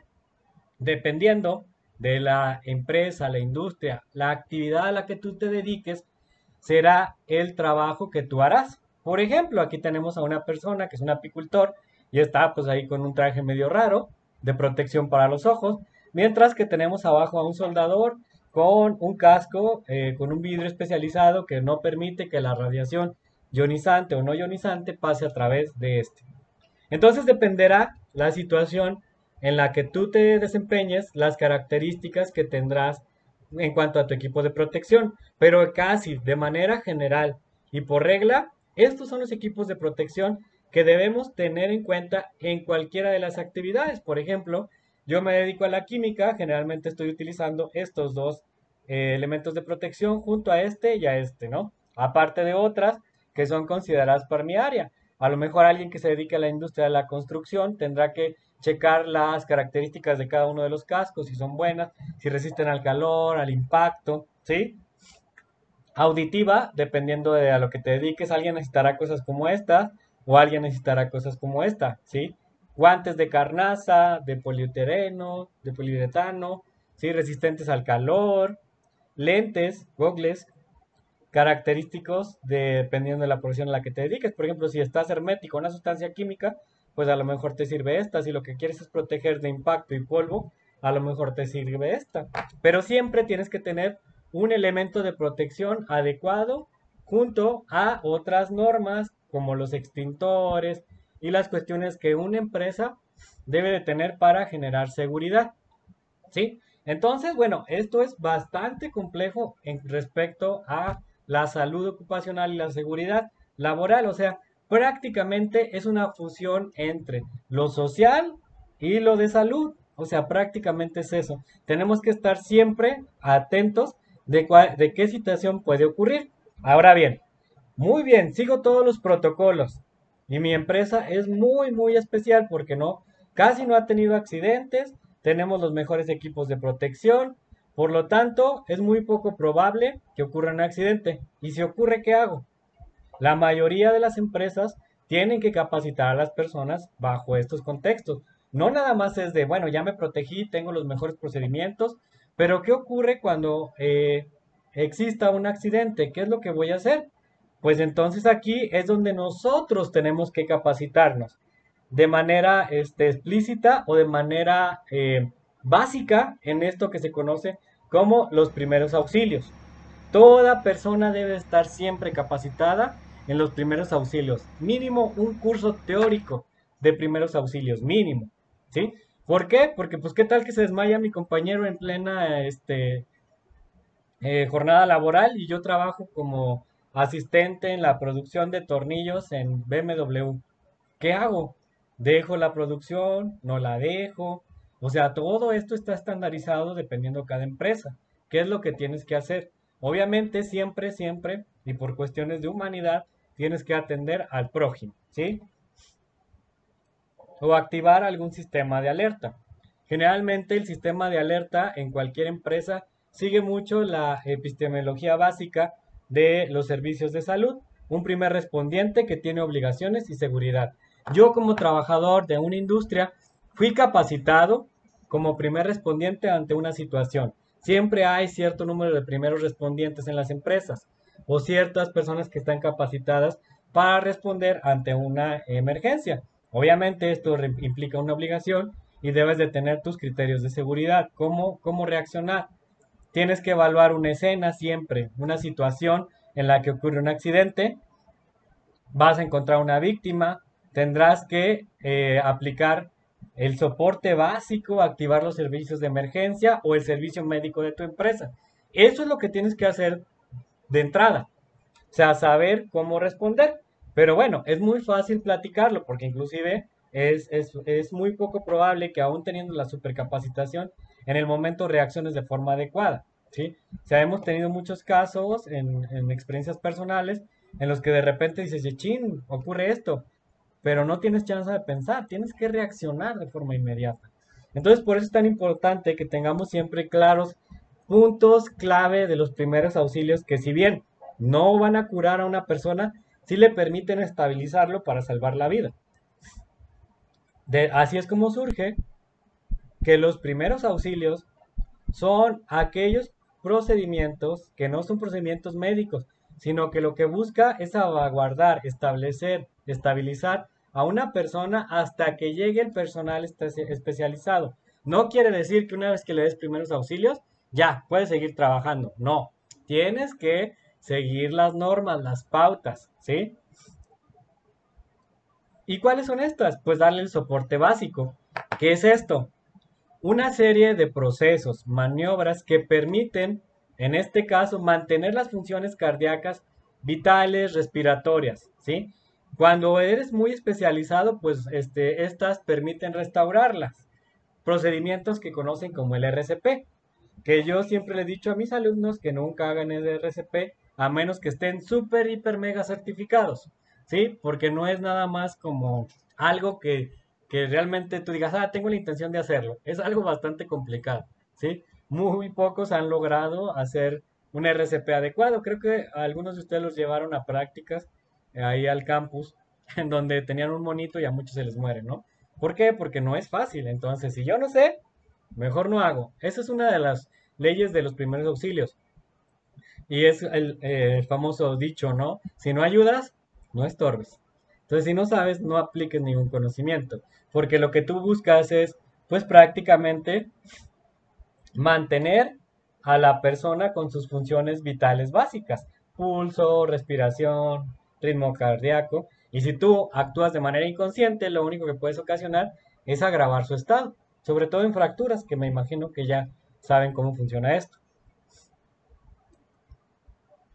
B: dependiendo de la empresa, la industria, la actividad a la que tú te dediques, será el trabajo que tú harás. Por ejemplo, aquí tenemos a una persona que es un apicultor y está pues ahí con un traje medio raro de protección para los ojos, mientras que tenemos abajo a un soldador con un casco, con un vidrio especializado que no permite que la radiación ionizante o no ionizante pase a través de este. Entonces dependerá la situación en la que tú te desempeñes, las características que tendrás en cuanto a tu equipo de protección. Pero casi de manera general y por regla, estos son los equipos de protección que debemos tener en cuenta en cualquiera de las actividades. Por ejemplo, yo me dedico a la química, generalmente estoy utilizando estos dos elementos de protección junto a este y a este, ¿no? Aparte de otras que son consideradas para mi área. A lo mejor alguien que se dedique a la industria de la construcción tendrá que checar las características de cada uno de los cascos, si son buenas, si resisten al calor, al impacto, ¿sí? Auditiva, dependiendo de a lo que te dediques, alguien necesitará cosas como estas o alguien necesitará cosas como esta, ¿sí? Guantes de carnaza, de poliuretano, de poliuretano, ¿sí? Resistentes al calor, lentes, gogles, característicos dependiendo de la profesión a la que te dediques. Por ejemplo, si estás hermético a una sustancia química, pues a lo mejor te sirve esta. Si lo que quieres es proteger de impacto y polvo, a lo mejor te sirve esta. Pero siempre tienes que tener un elemento de protección adecuado junto a otras normas como los extintores y las cuestiones que una empresa debe de tener para generar seguridad, ¿sí? Entonces, bueno, esto es bastante complejo en respecto a la salud ocupacional y la seguridad laboral. O sea, prácticamente es una fusión entre lo social y lo de salud. O sea, prácticamente es eso. Tenemos que estar siempre atentos de qué situación puede ocurrir. Ahora bien, muy bien, sigo todos los protocolos. Y mi empresa es muy, muy especial porque casi no ha tenido accidentes, tenemos los mejores equipos de protección, por lo tanto, es muy poco probable que ocurra un accidente. ¿Y si ocurre, qué hago? La mayoría de las empresas tienen que capacitar a las personas bajo estos contextos. No nada más es de, bueno, ya me protegí, tengo los mejores procedimientos, pero ¿qué ocurre cuando exista un accidente? ¿Qué es lo que voy a hacer? Pues entonces aquí es donde nosotros tenemos que capacitarnos de manera explícita o de manera básica en esto que se conoce como los primeros auxilios. Toda persona debe estar siempre capacitada en los primeros auxilios. Mínimo un curso teórico de primeros auxilios, mínimo. ¿Sí? ¿Por qué? Porque pues qué tal que se desmaya mi compañero en plena jornada laboral y yo trabajo como asistente en la producción de tornillos en BMW. ¿Qué hago? ¿Dejo la producción? ¿No la dejo? O sea, todo esto está estandarizado dependiendo de cada empresa. ¿Qué es lo que tienes que hacer? Obviamente, siempre, siempre, y por cuestiones de humanidad, tienes que atender al prójimo, ¿sí? O activar algún sistema de alerta. Generalmente el sistema de alerta en cualquier empresa sigue mucho la epistemología básica de los servicios de salud. Un primer respondiente que tiene obligaciones y seguridad. Yo como trabajador de una industria fui capacitado como primer respondiente ante una situación. Siempre hay cierto número de primeros respondientes en las empresas o ciertas personas que están capacitadas para responder ante una emergencia. Obviamente esto implica una obligación y debes de tener tus criterios de seguridad. ¿Cómo reaccionar? Tienes que evaluar una escena siempre, una situación en la que ocurre un accidente. Vas a encontrar una víctima, tendrás que aplicar el soporte básico, activar los servicios de emergencia o el servicio médico de tu empresa. Eso es lo que tienes que hacer de entrada. O sea, saber cómo responder. Pero bueno, es muy fácil platicarlo porque inclusive es muy poco probable que aún teniendo la supercapacitación, en el momento reacciones de forma adecuada. ¿Sí? O sea, hemos tenido muchos casos en experiencias personales en los que de repente dices, chin, ocurre esto, pero no tienes chance de pensar, tienes que reaccionar de forma inmediata. Entonces, por eso es tan importante que tengamos siempre claros puntos clave de los primeros auxilios que si bien no van a curar a una persona, sí le permiten estabilizarlo para salvar la vida. Así es como surge que los primeros auxilios son aquellos procedimientos que no son procedimientos médicos, sino que lo que busca es salvaguardar, establecer, estabilizar a una persona hasta que llegue el personal especializado. No quiere decir que una vez que le des primeros auxilios, ya puedes seguir trabajando. No, tienes que seguir las normas, las pautas, ¿sí? ¿Y cuáles son estas? Pues darle el soporte básico. ¿Qué es esto? Una serie de procesos, maniobras que permiten, en este caso, mantener las funciones cardíacas vitales, respiratorias, ¿sí? Cuando eres muy especializado, pues estas permiten restaurarlas. Procedimientos que conocen como el RCP, que yo siempre le he dicho a mis alumnos que nunca hagan el RCP a menos que estén súper, hiper, mega certificados, ¿sí? Porque no es nada más como algo que realmente tú digas, tengo la intención de hacerlo. Es algo bastante complicado, ¿sí? Muy pocos han logrado hacer un RCP adecuado. Creo que algunos de ustedes los llevaron a prácticas ahí al campus, en donde tenían un monito y a muchos se les muere, ¿no? ¿Por qué? Porque no es fácil. Entonces, si yo no sé, mejor no hago. Esa es una de las leyes de los primeros auxilios. Y es el famoso dicho, ¿no? Si no ayudas, no estorbes. Entonces, si no sabes, no apliques ningún conocimiento. Porque lo que tú buscas es, pues prácticamente, mantener a la persona con sus funciones vitales básicas. Pulso, respiración, ritmo cardíaco. Y si tú actúas de manera inconsciente, lo único que puedes ocasionar es agravar su estado. Sobre todo en fracturas, que me imagino que ya saben cómo funciona esto.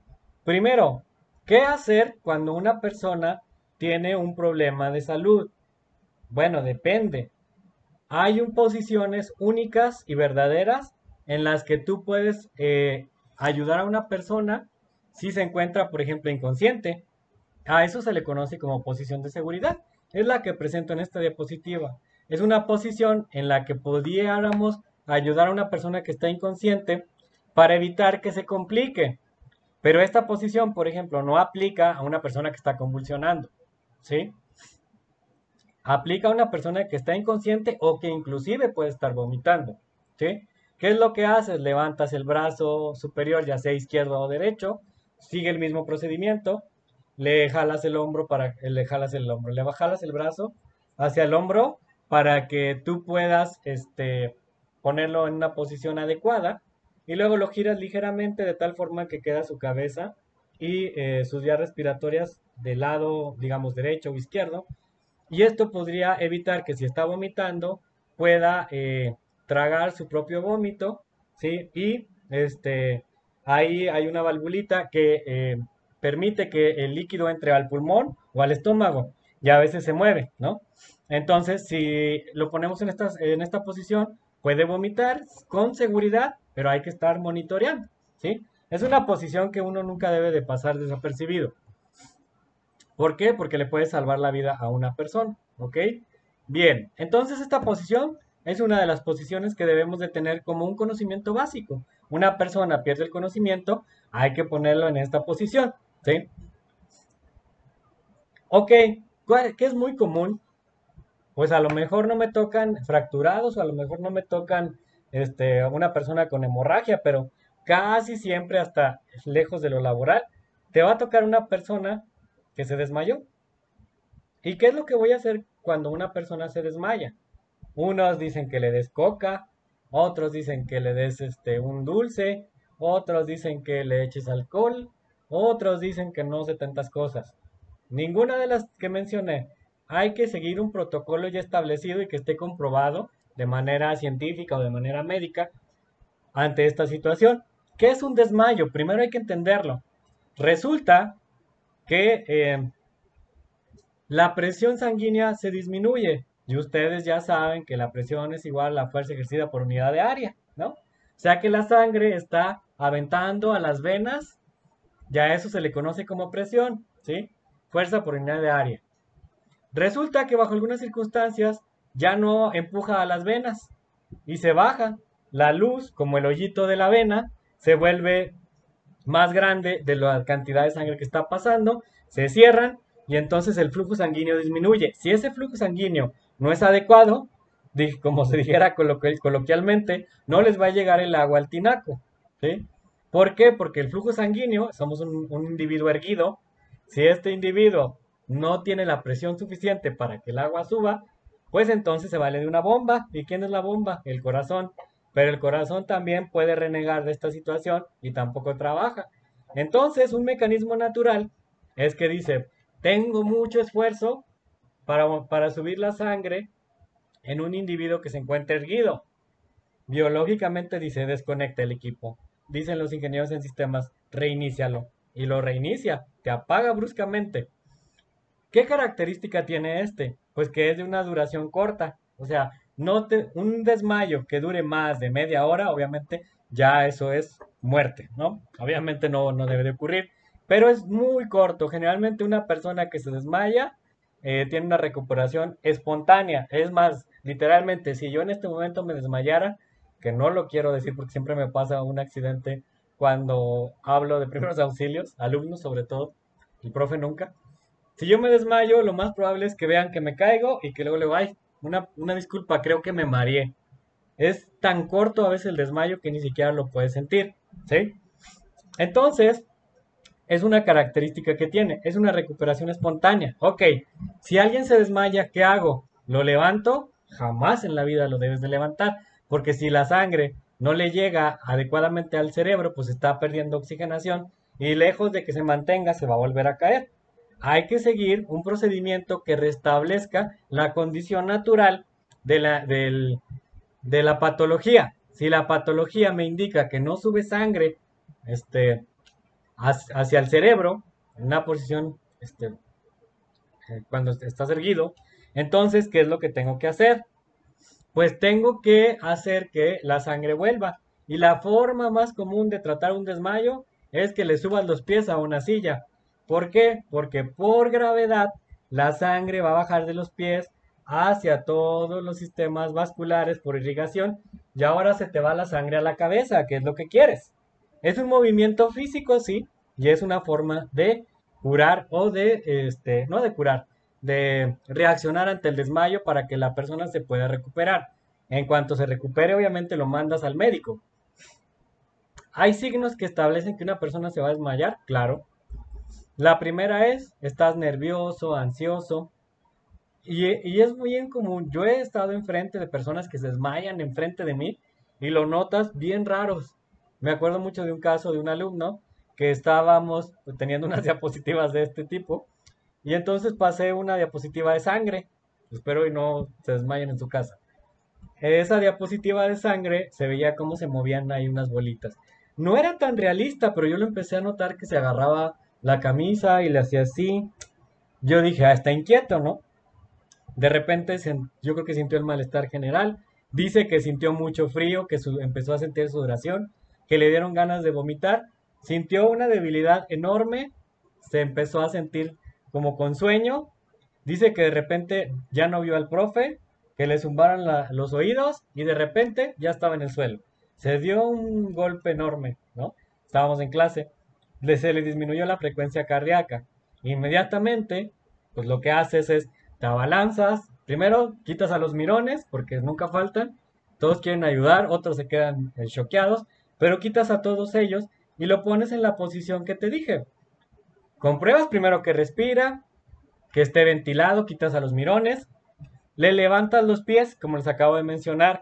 B: Primero, ¿qué hacer cuando una persona tiene un problema de salud? Bueno, depende. Hay posiciones únicas y verdaderas en las que tú puedes ayudar a una persona si se encuentra, por ejemplo, inconsciente. A eso se le conoce como posición de seguridad. Es la que presento en esta diapositiva. Es una posición en la que pudiéramos ayudar a una persona que está inconsciente para evitar que se complique. Pero esta posición, por ejemplo, no aplica a una persona que está convulsionando, ¿sí? Aplica a una persona que está inconsciente o que inclusive puede estar vomitando, ¿sí? ¿Qué es lo que haces? Levantas el brazo superior, ya sea izquierdo o derecho, sigue el mismo procedimiento, le jalas el hombro le jalas el brazo hacia el hombro para que tú puedas, ponerlo en una posición adecuada y luego lo giras ligeramente de tal forma que queda su cabeza y sus vías respiratorias del lado, digamos, derecho o izquierdo, y esto podría evitar que si está vomitando pueda tragar su propio vómito, ¿sí? Y ahí hay una valvulita que permite que el líquido entre al pulmón o al estómago y a veces se mueve, ¿no? Entonces, si lo ponemos en esta posición, puede vomitar con seguridad, pero hay que estar monitoreando, ¿sí? Es una posición que uno nunca debe de pasar desapercibido. ¿Por qué? Porque le puede salvar la vida a una persona, ¿ok? Bien, entonces esta posición es una de las posiciones que debemos de tener como un conocimiento básico. Una persona pierde el conocimiento, hay que ponerlo en esta posición, ¿sí? Ok, ¿qué es muy común? Pues a lo mejor no me tocan fracturados o a lo mejor no me tocan una persona con hemorragia, pero casi siempre hasta lejos de lo laboral, te va a tocar una persona que se desmayó. ¿Y qué es lo que voy a hacer cuando una persona se desmaya? Unos dicen que le des coca, otros dicen que le des un dulce, otros dicen que le eches alcohol, otros dicen que no sé tantas cosas. Ninguna de las que mencioné. Hay que seguir un protocolo ya establecido y que esté comprobado de manera científica o de manera médica ante esta situación. ¿Qué es un desmayo? Primero hay que entenderlo. Resulta que la presión sanguínea se disminuye y ustedes ya saben que la presión es igual a la fuerza ejercida por unidad de área, ¿no? O sea que la sangre está aventando a las venas, ya eso se le conoce como presión, ¿sí? Fuerza por unidad de área. Resulta que bajo algunas circunstancias ya no empuja a las venas y se baja. La luz, como el hoyito de la vena, se vuelve más grande de la cantidad de sangre que está pasando, se cierran y entonces el flujo sanguíneo disminuye. Si ese flujo sanguíneo no es adecuado, como se dijera coloquialmente, no les va a llegar el agua al tinaco, ¿sí? ¿Por qué? Porque el flujo sanguíneo, somos un individuo erguido, si este individuo no tiene la presión suficiente para que el agua suba, pues entonces se vale de una bomba. ¿Y quién es la bomba? El corazón. Pero el corazón también puede renegar de esta situación y tampoco trabaja. Entonces, un mecanismo natural es que dice, tengo mucho esfuerzo para subir la sangre en un individuo que se encuentra erguido. Biológicamente dice, desconecta el equipo. Dicen los ingenieros en sistemas, reinícialo. Y lo reinicia, te apaga bruscamente. ¿Qué característica tiene este? Pues que es de una duración corta. O sea, un desmayo que dure más de media hora, obviamente ya eso es muerte, ¿no? Obviamente no debe de ocurrir, pero es muy corto. Generalmente una persona que se desmaya tiene una recuperación espontánea. Es más, literalmente, si yo en este momento me desmayara, que no lo quiero decir porque siempre me pasa un accidente cuando hablo de primeros auxilios, alumnos sobre todo, el profe nunca. Si yo me desmayo, lo más probable es que vean que me caigo y que luego le ay, una disculpa, creo que me mareé. Es tan corto a veces el desmayo que ni siquiera lo puedes sentir, ¿sí? Entonces, es una característica que tiene, es una recuperación espontánea. Ok, si alguien se desmaya, ¿qué hago? ¿Lo levanto? Jamás en la vida lo debes de levantar, porque si la sangre no le llega adecuadamente al cerebro, pues está perdiendo oxigenación y lejos de que se mantenga, se va a volver a caer. Hay que seguir un procedimiento que restablezca la condición natural de la patología. Si la patología me indica que no sube sangre, este, hacia el cerebro, en una posición, cuando estás erguido. Entonces, ¿qué es lo que tengo que hacer? Pues tengo que hacer que la sangre vuelva. Y la forma más común de tratar un desmayo es que le subas los pies a una silla. ¿Por qué? Porque por gravedad la sangre va a bajar de los pies hacia todos los sistemas vasculares por irrigación y ahora se te va la sangre a la cabeza, que es lo que quieres. Es un movimiento físico, sí, y es una forma de curar o no de curar, de reaccionar ante el desmayo para que la persona se pueda recuperar. En cuanto se recupere, obviamente lo mandas al médico. ¿Hay signos que establecen que una persona se va a desmayar? Claro. La primera es, estás nervioso, ansioso, y es muy en común. Yo he estado enfrente de personas que se desmayan enfrente de mí y lo notas bien raros. Me acuerdo mucho de un caso de un alumno que estábamos teniendo unas diapositivas de este tipo y entonces pasé una diapositiva de sangre. Espero y no se desmayen en su casa. Esa diapositiva de sangre se veía cómo se movían ahí unas bolitas. No era tan realista, pero yo lo empecé a notar que se agarraba la camisa y le hacía así. Yo dije, ah, está inquieto, ¿no? De repente yo creo que sintió el malestar general. Dice que sintió mucho frío, que empezó a sentir sudoración, que le dieron ganas de vomitar. Sintió una debilidad enorme, se empezó a sentir como con sueño. Dice que de repente ya no vio al profe, que le zumbaron los oídos y de repente ya estaba en el suelo. Se dio un golpe enorme, ¿no? Estábamos en clase. Se le disminuyó la frecuencia cardíaca. Inmediatamente, pues lo que haces es te abalanzas, primero quitas a los mirones, porque nunca faltan, todos quieren ayudar, otros se quedan choqueados, pero quitas a todos ellos y lo pones en la posición que te dije. Compruebas primero que respira, que esté ventilado, quitas a los mirones, le levantas los pies, como les acabo de mencionar,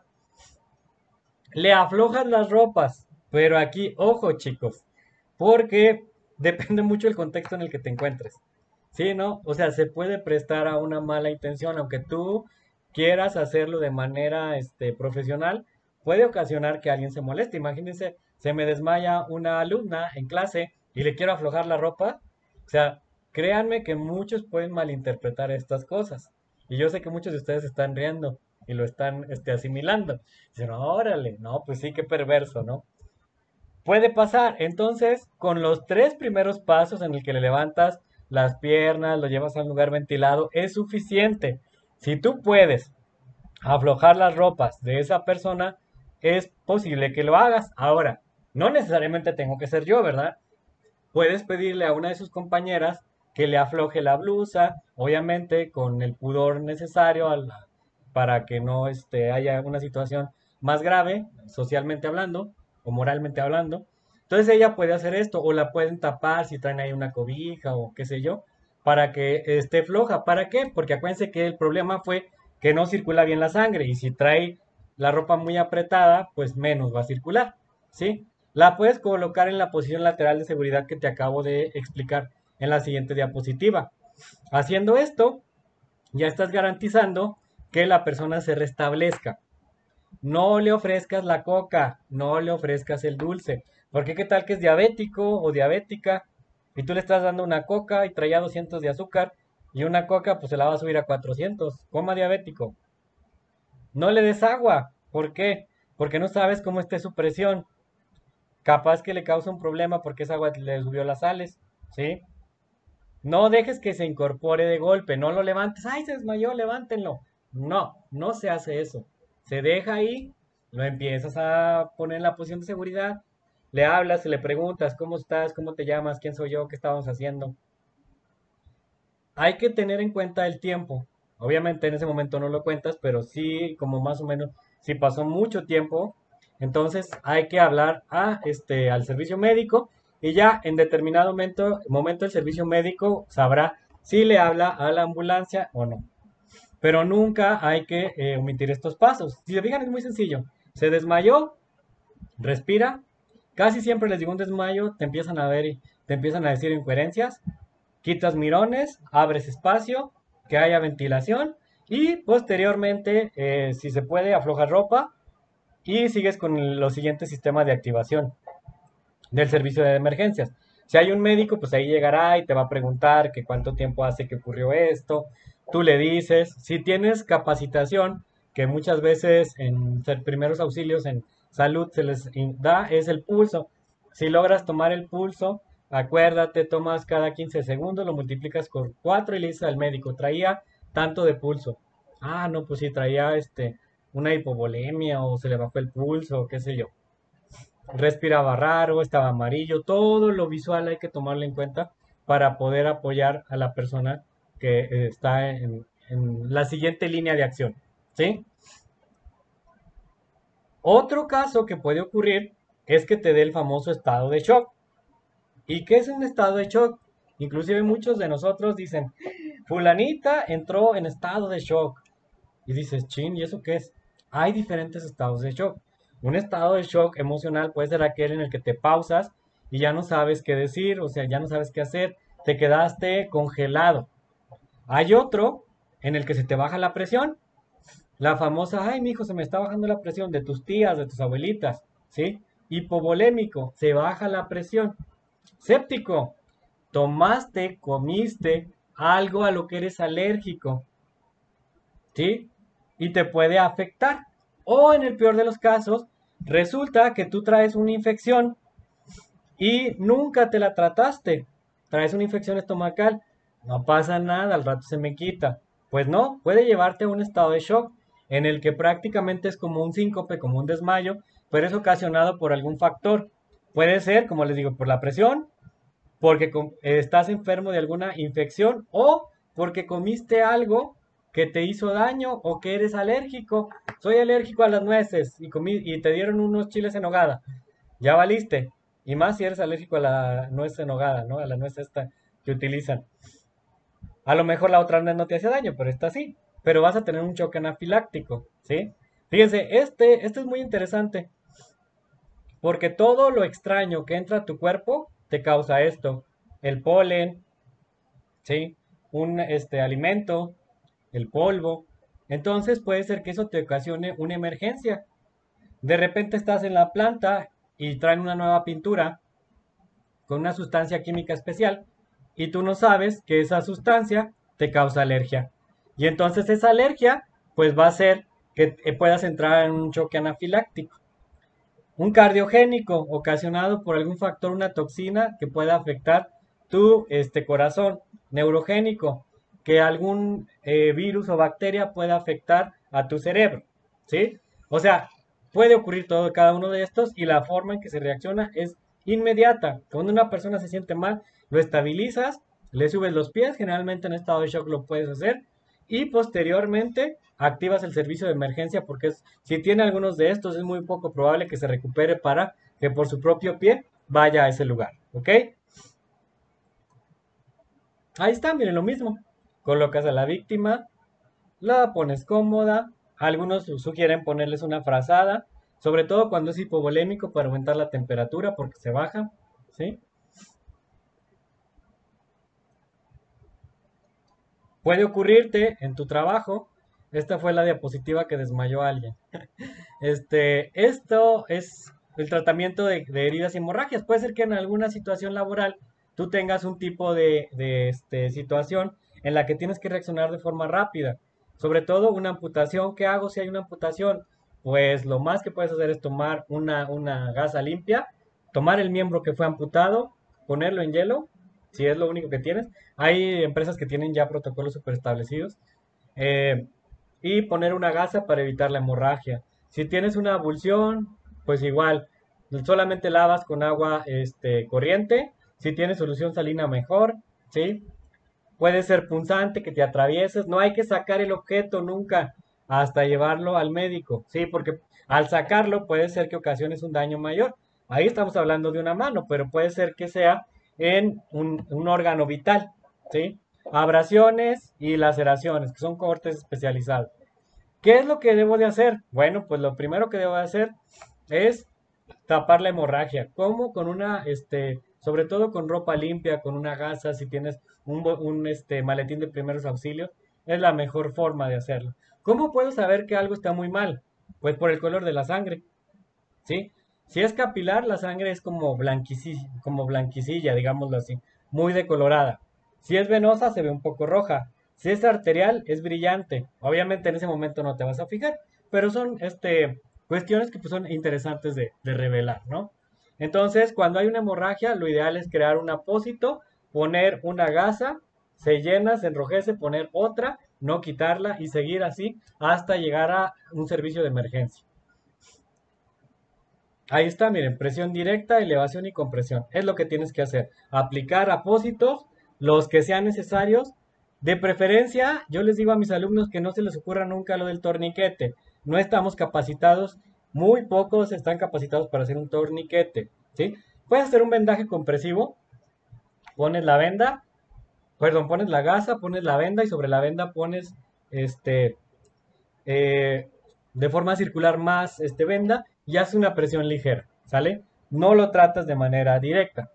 B: le aflojas las ropas, pero aquí, ojo chicos, porque depende mucho del contexto en el que te encuentres. Sí, ¿no? O sea, se puede prestar a una mala intención, aunque tú quieras hacerlo de manera profesional, puede ocasionar que alguien se moleste. Imagínense, se me desmaya una alumna en clase y le quiero aflojar la ropa. O sea, créanme que muchos pueden malinterpretar estas cosas. Y yo sé que muchos de ustedes están riendo y lo están asimilando. Dicen, órale, no, pues sí, qué perverso, ¿no? Puede pasar. Entonces, con los 3 primeros pasos en el que le levantas las piernas, lo llevas a un lugar ventilado, es suficiente. Si tú puedes aflojar las ropas de esa persona, es posible que lo hagas. Ahora, no necesariamente tengo que ser yo, ¿verdad? Puedes pedirle a una de sus compañeras que le afloje la blusa, obviamente con el pudor necesario para que no haya una situación más grave, socialmente hablando o moralmente hablando. Entonces ella puede hacer esto o la pueden tapar si traen ahí una cobija o qué sé yo, para que esté floja. ¿Para qué? Porque acuérdense que el problema fue que no circula bien la sangre y si trae la ropa muy apretada, pues menos va a circular, ¿sí? La puedes colocar en la posición lateral de seguridad que te acabo de explicar en la siguiente diapositiva. Haciendo esto, ya estás garantizando que la persona se restablezca. No le ofrezcas la coca, no le ofrezcas el dulce, porque qué tal que es diabético o diabética y tú le estás dando una coca y traía 200 de azúcar y una coca pues se la va a subir a 400. Coma diabético. No le des agua. ¿Por qué? Porque no sabes cómo esté su presión. Capaz que le causa un problema porque esa agua le subió las sales, ¿sí? No dejes que se incorpore de golpe, no lo levantes, ¡ay, se desmayó, levántenlo! No, no se hace eso. Se deja ahí, lo empiezas a poner en la posición de seguridad, le hablas, le preguntas, ¿cómo estás? ¿Cómo te llamas? ¿Quién soy yo? ¿Qué estábamos haciendo? Hay que tener en cuenta el tiempo. Obviamente en ese momento no lo cuentas, pero sí, como más o menos, si pasó mucho tiempo, entonces hay que hablar al servicio médico y ya en determinado momento el servicio médico sabrá si le habla a la ambulancia o no. Pero nunca hay que omitir estos pasos. Si se fijan es muy sencillo. Se desmayó, respira. Casi siempre les digo un desmayo, te empiezan a ver y te empiezan a decir incoherencias, quitas mirones, abres espacio, que haya ventilación y posteriormente, si se puede, aflojas ropa y sigues con los siguientes sistemas de activación del servicio de emergencias. Si hay un médico, pues ahí llegará y te va a preguntar que cuánto tiempo hace que ocurrió esto. Tú le dices, si tienes capacitación, que muchas veces en primeros auxilios en salud se les da, es el pulso. Si logras tomar el pulso, acuérdate, tomas cada 15 segundos, lo multiplicas por 4 y le dices al médico, traía tanto de pulso. Ah, no, pues sí, traía una hipovolemia o se le bajó el pulso, qué sé yo. Respiraba raro, estaba amarillo, todo lo visual hay que tomarlo en cuenta para poder apoyar a la persona que está en la siguiente línea de acción, ¿sí? Otro caso que puede ocurrir es que te dé el famoso estado de shock. ¿Y qué es un estado de shock? Inclusive muchos de nosotros dicen, fulanita entró en estado de shock. Y dices, chin, ¿y eso qué es? Hay diferentes estados de shock. Un estado de shock emocional puede ser aquel en el que te pausas y ya no sabes qué decir, o sea, ya no sabes qué hacer, te quedaste congelado. Hay otro en el que se te baja la presión, la famosa, ay, mi hijo, se me está bajando la presión de tus tías, de tus abuelitas, ¿sí? Hipovolémico, se baja la presión. Séptico, tomaste, comiste algo a lo que eres alérgico, ¿sí? Y te puede afectar. O en el peor de los casos, resulta que tú traes una infección y nunca te la trataste. Traes una infección estomacal, no pasa nada, al rato se me quita. Pues no, puede llevarte a un estado de shock en el que prácticamente es como un síncope, como un desmayo, pero es ocasionado por algún factor. Puede ser, como les digo, por la presión, porque estás enfermo de alguna infección o porque comiste algo que te hizo daño o que eres alérgico. Soy alérgico a las nueces y te dieron unos chiles en nogada. Ya valiste. Y más si eres alérgico a la nuez en nogada, ¿no? A la nuez esta que utilizan. A lo mejor la otra nuez no te hace daño, pero esta sí. Pero vas a tener un choque anafiláctico, ¿sí? Fíjense, este es muy interesante porque todo lo extraño que entra a tu cuerpo te causa esto. El polen, ¿sí? Un alimento, el polvo. Entonces puede ser que eso te ocasione una emergencia. De repente estás en la planta y traen una nueva pintura con una sustancia química especial y tú no sabes que esa sustancia te causa alergia. Y entonces esa alergia pues va a hacer que puedas entrar en un choque anafiláctico. Un cardiogénico ocasionado por algún factor, una toxina que pueda afectar tu corazón. Neurogénico, que algún virus o bacteria pueda afectar a tu cerebro. ¿Sí? O sea, puede ocurrir todo cada uno de estos y la forma en que se reacciona es inmediata. Cuando una persona se siente mal, lo estabilizas, le subes los pies, generalmente en estado de shock lo puedes hacer, y posteriormente activas el servicio de emergencia porque si tiene algunos de estos es muy poco probable que se recupere para que por su propio pie vaya a ese lugar, ¿ok? Ahí está, miren lo mismo. Colocas a la víctima, la pones cómoda, algunos sugieren ponerles una frazada, sobre todo cuando es hipovolémico para aumentar la temperatura porque se baja, ¿sí? Puede ocurrirte en tu trabajo. Esta fue la diapositiva que desmayó a alguien. Esto es el tratamiento de heridas y hemorragias. Puede ser que en alguna situación laboral tú tengas un tipo de situación en la que tienes que reaccionar de forma rápida. Sobre todo una amputación. ¿Qué hago si hay una amputación? Pues lo más que puedes hacer es tomar una gasa limpia, tomar el miembro que fue amputado, ponerlo en hielo, si es lo único que tienes. Hay empresas que tienen ya protocolos super establecidos. Eh, y poner una gasa para evitar la hemorragia. Si tienes una abulsión, pues igual, solamente lavas con agua corriente. Si tienes solución salina, mejor, ¿sí? Puede ser punzante, que te atravieses. No hay que sacar el objeto nunca hasta llevarlo al médico, ¿sí? Porque al sacarlo puede ser que ocasiones un daño mayor. Ahí estamos hablando de una mano, pero puede ser que sea en un órgano vital, ¿sí? Abrasiones y laceraciones, que son cortes especializados. ¿Qué es lo que debo de hacer? Bueno, pues lo primero que debo de hacer es tapar la hemorragia. ¿Cómo? Con sobre todo con ropa limpia, con una gasa, si tienes un maletín de primeros auxilios, es la mejor forma de hacerlo. ¿Cómo puedo saber que algo está muy mal? Pues por el color de la sangre, ¿sí? Si es capilar, la sangre es como blanquicilla, digámoslo así, muy decolorada. Si es venosa, se ve un poco roja. Si es arterial, es brillante. Obviamente en ese momento no te vas a fijar, pero son cuestiones que pues, son interesantes de revelar, ¿no? Entonces, cuando hay una hemorragia, lo ideal es crear un apósito, poner una gasa, se llena, se enrojece, poner otra, no quitarla y seguir así hasta llegar a un servicio de emergencia. Ahí está, miren, presión directa, elevación y compresión. Es lo que tienes que hacer. Aplicar apósitos, los que sean necesarios. De preferencia, yo les digo a mis alumnos que no se les ocurra nunca lo del torniquete. No estamos capacitados, muy pocos están capacitados para hacer un torniquete, ¿sí? Puedes hacer un vendaje compresivo, pones la venda, perdón, pones la gasa, pones la venda y sobre la venda pones este, eh, de forma circular más venda y hace una presión ligera, ¿sale? No lo tratas de manera directa.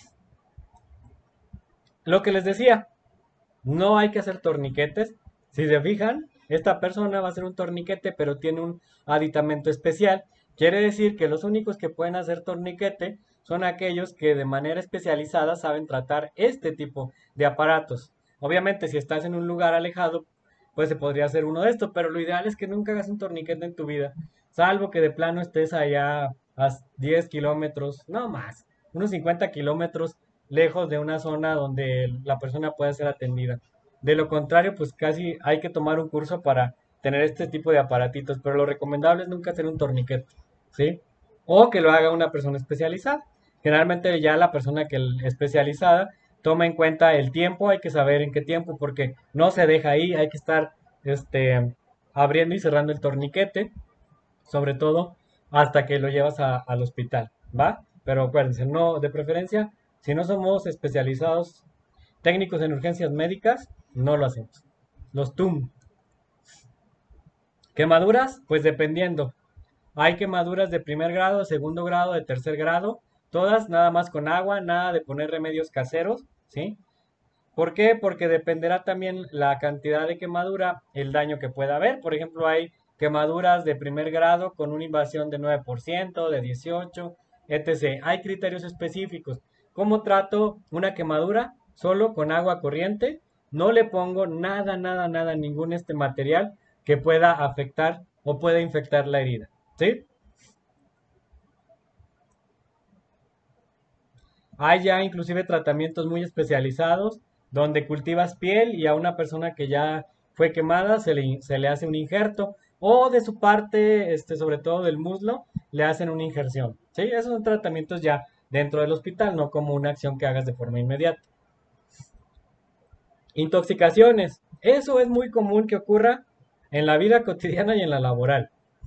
B: Lo que les decía, no hay que hacer torniquetes. Si se fijan, esta persona va a hacer un torniquete, pero tiene un aditamento especial. Quiere decir que los únicos que pueden hacer torniquete son aquellos que de manera especializada saben tratar este tipo de aparatos. Obviamente, si estás en un lugar alejado, pues se podría hacer uno de estos, pero lo ideal es que nunca hagas un torniquete en tu vida, salvo que de plano estés allá a 10 kilómetros, no más, unos 50 kilómetros lejos de una zona donde la persona pueda ser atendida. De lo contrario, pues casi hay que tomar un curso para tener este tipo de aparatitos, pero lo recomendable es nunca hacer un torniquete, ¿sí? O que lo haga una persona especializada. Generalmente ya la persona que especializada toma en cuenta el tiempo, hay que saber en qué tiempo, porque no se deja ahí, hay que estar abriendo y cerrando el torniquete, sobre todo hasta que lo llevas al hospital, ¿va? Pero acuérdense, no, de preferencia, si no somos especializados técnicos en urgencias médicas, no lo hacemos. Los TUM. ¿Quemaduras? Pues dependiendo. Hay quemaduras de primer grado, segundo grado, de tercer grado, todas nada más con agua, nada de poner remedios caseros, ¿sí? ¿Por qué? Porque dependerá también la cantidad de quemadura, el daño que pueda haber. Por ejemplo, hay quemaduras de primer grado con una invasión de 9%, de 18%, etc. Hay criterios específicos. ¿Cómo trato una quemadura? Solo con agua corriente. No le pongo nada, nada, nada, ningún material que pueda afectar o pueda infectar la herida. ¿Sí? Hay ya inclusive tratamientos muy especializados donde cultivas piel y a una persona que ya fue quemada se le hace un injerto o de su parte, sobre todo del muslo, le hacen una injerción. ¿Sí? Esos son tratamientos ya dentro del hospital, no como una acción que hagas de forma inmediata. Intoxicaciones. Eso es muy común que ocurra en la vida cotidiana y en la laboral.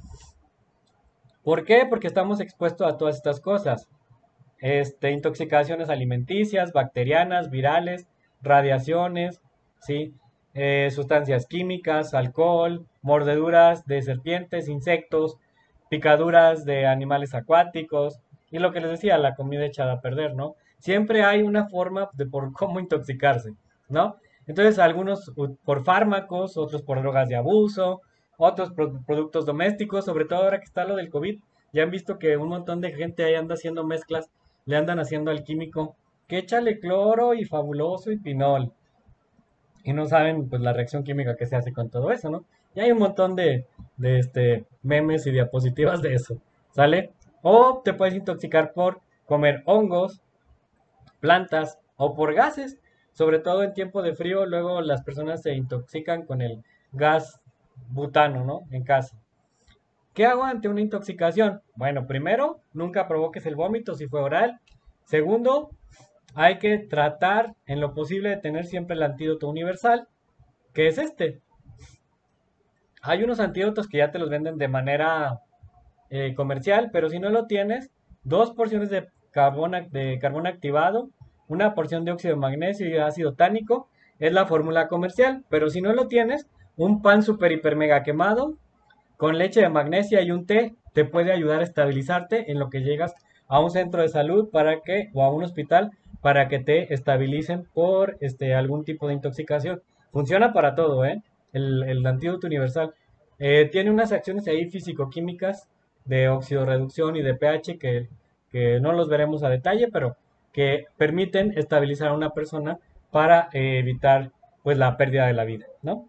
B: ¿Por qué? Porque estamos expuestos a todas estas cosas. Intoxicaciones alimenticias, bacterianas, virales, radiaciones, ¿sí? Sustancias químicas, alcohol, mordeduras de serpientes, insectos, picaduras de animales acuáticos y lo que les decía, la comida echada a perder, ¿no? Siempre hay una forma de por cómo intoxicarse, ¿no? Entonces, algunos por fármacos, otros por drogas de abuso, otros productos domésticos, sobre todo ahora que está lo del COVID, ya han visto que un montón de gente ahí anda haciendo mezclas, le andan haciendo al químico, que échale cloro y fabuloso y pinol. Y no saben pues la reacción química que se hace con todo eso, ¿no? Y hay un montón de memes y diapositivas de eso, ¿sale? O te puedes intoxicar por comer hongos, plantas o por gases. Sobre todo en tiempo de frío, luego las personas se intoxican con el gas butano, ¿no? En casa. ¿Qué hago ante una intoxicación? Bueno, primero, nunca provoques el vómito si fue oral. Segundo, hay que tratar en lo posible de tener siempre el antídoto universal, que es este. Hay unos antídotos que ya te los venden de manera comercial, pero si no lo tienes, 2 porciones de carbón activado, una porción de óxido de magnesio y ácido tánico es la fórmula comercial, pero si no lo tienes, un pan super hiper mega quemado con leche de magnesia y un té te puede ayudar a estabilizarte en lo que llegas a un centro de salud o a un hospital para que te estabilicen por algún tipo de intoxicación. Funciona para todo, ¿eh? El antídoto universal. Tiene unas acciones ahí físico-químicas de oxidorreducción y de pH que no los veremos a detalle, pero que permiten estabilizar a una persona para evitar pues la pérdida de la vida, ¿no?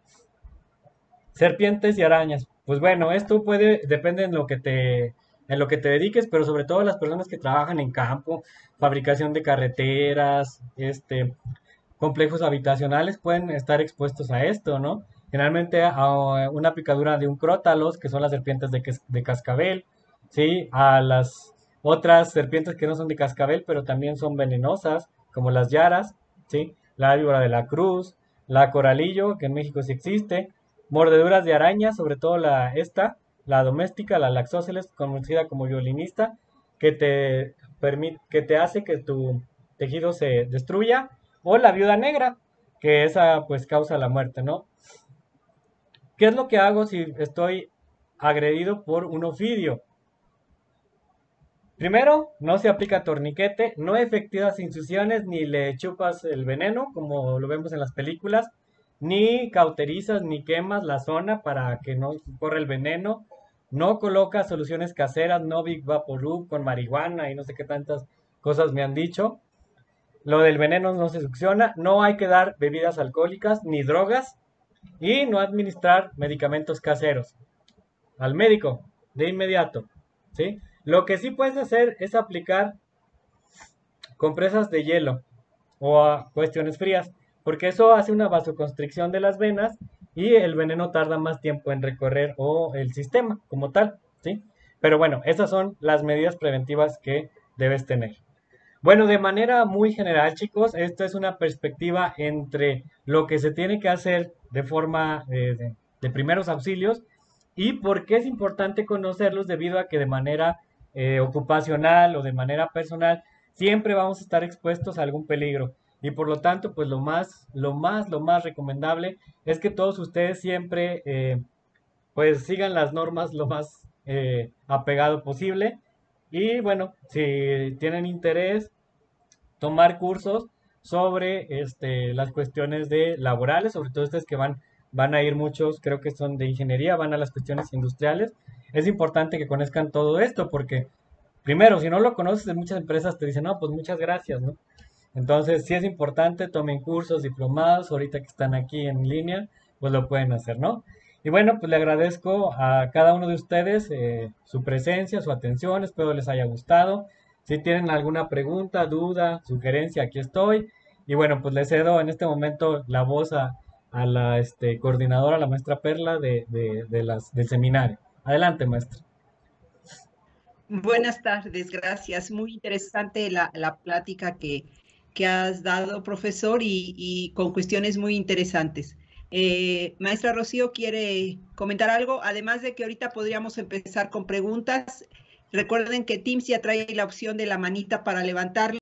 B: Serpientes y arañas. Pues bueno, esto depende en lo que te dediques, pero sobre todo las personas que trabajan en campo, fabricación de carreteras, complejos habitacionales pueden estar expuestos a esto, ¿no? Generalmente a una picadura de un crótalos, que son las serpientes de cascabel, ¿sí? A las otras serpientes que no son de cascabel, pero también son venenosas, como las yaras, ¿sí? La víbora de la cruz, la coralillo, que en México sí existe, mordeduras de araña, sobre todo la doméstica, la laxóceles, conocida como violinista, que te hace que tu tejido se destruya, o la viuda negra, que esa pues causa la muerte, ¿no? ¿Qué es lo que hago si estoy agredido por un ofidio? Primero, no se aplica torniquete, no efectivas incisiones, ni le chupas el veneno, como lo vemos en las películas, ni cauterizas, ni quemas la zona para que no corra el veneno, no colocas soluciones caseras, no Big Vaporub con marihuana y no sé qué tantas cosas me han dicho. Lo del veneno no se succiona, no hay que dar bebidas alcohólicas ni drogas y no administrar medicamentos caseros al médico de inmediato, ¿sí? Lo que sí puedes hacer es aplicar compresas de hielo o a cuestiones frías, porque eso hace una vasoconstricción de las venas y el veneno tarda más tiempo en recorrer o el sistema como tal, ¿sí? Pero bueno, esas son las medidas preventivas que debes tener. Bueno, de manera muy general, chicos, esto es una perspectiva entre lo que se tiene que hacer de forma de primeros auxilios y por qué es importante conocerlos debido a que de manera ocupacional o de manera personal siempre vamos a estar expuestos a algún peligro. Y por lo tanto, pues lo más recomendable es que todos ustedes siempre pues sigan las normas lo más apegado posible. Y bueno, si tienen interés, tomar cursos sobre las cuestiones de laborales, sobre todo ustedes que van a ir muchos, creo que son de ingeniería, van a las cuestiones industriales. Es importante que conozcan todo esto porque, primero, si no lo conoces, en muchas empresas te dicen, no, pues muchas gracias, ¿no? Entonces, sí es importante, tomen cursos, diplomados, ahorita que están aquí en línea, pues lo pueden hacer, ¿no? Y bueno, pues le agradezco a cada uno de ustedes su presencia, su atención, espero les haya gustado. Si tienen alguna pregunta, duda, sugerencia, aquí estoy. Y bueno, pues le cedo en este momento la voz a la coordinadora, la maestra Perla del seminario. Adelante, maestra.
A: Buenas tardes, gracias. Muy interesante la plática que has dado, profesor, y con cuestiones muy interesantes. Maestra Rocío, ¿quiere comentar algo? Además de que ahorita podríamos empezar con preguntas. Recuerden que Teams ya trae la opción de la manita para levantar.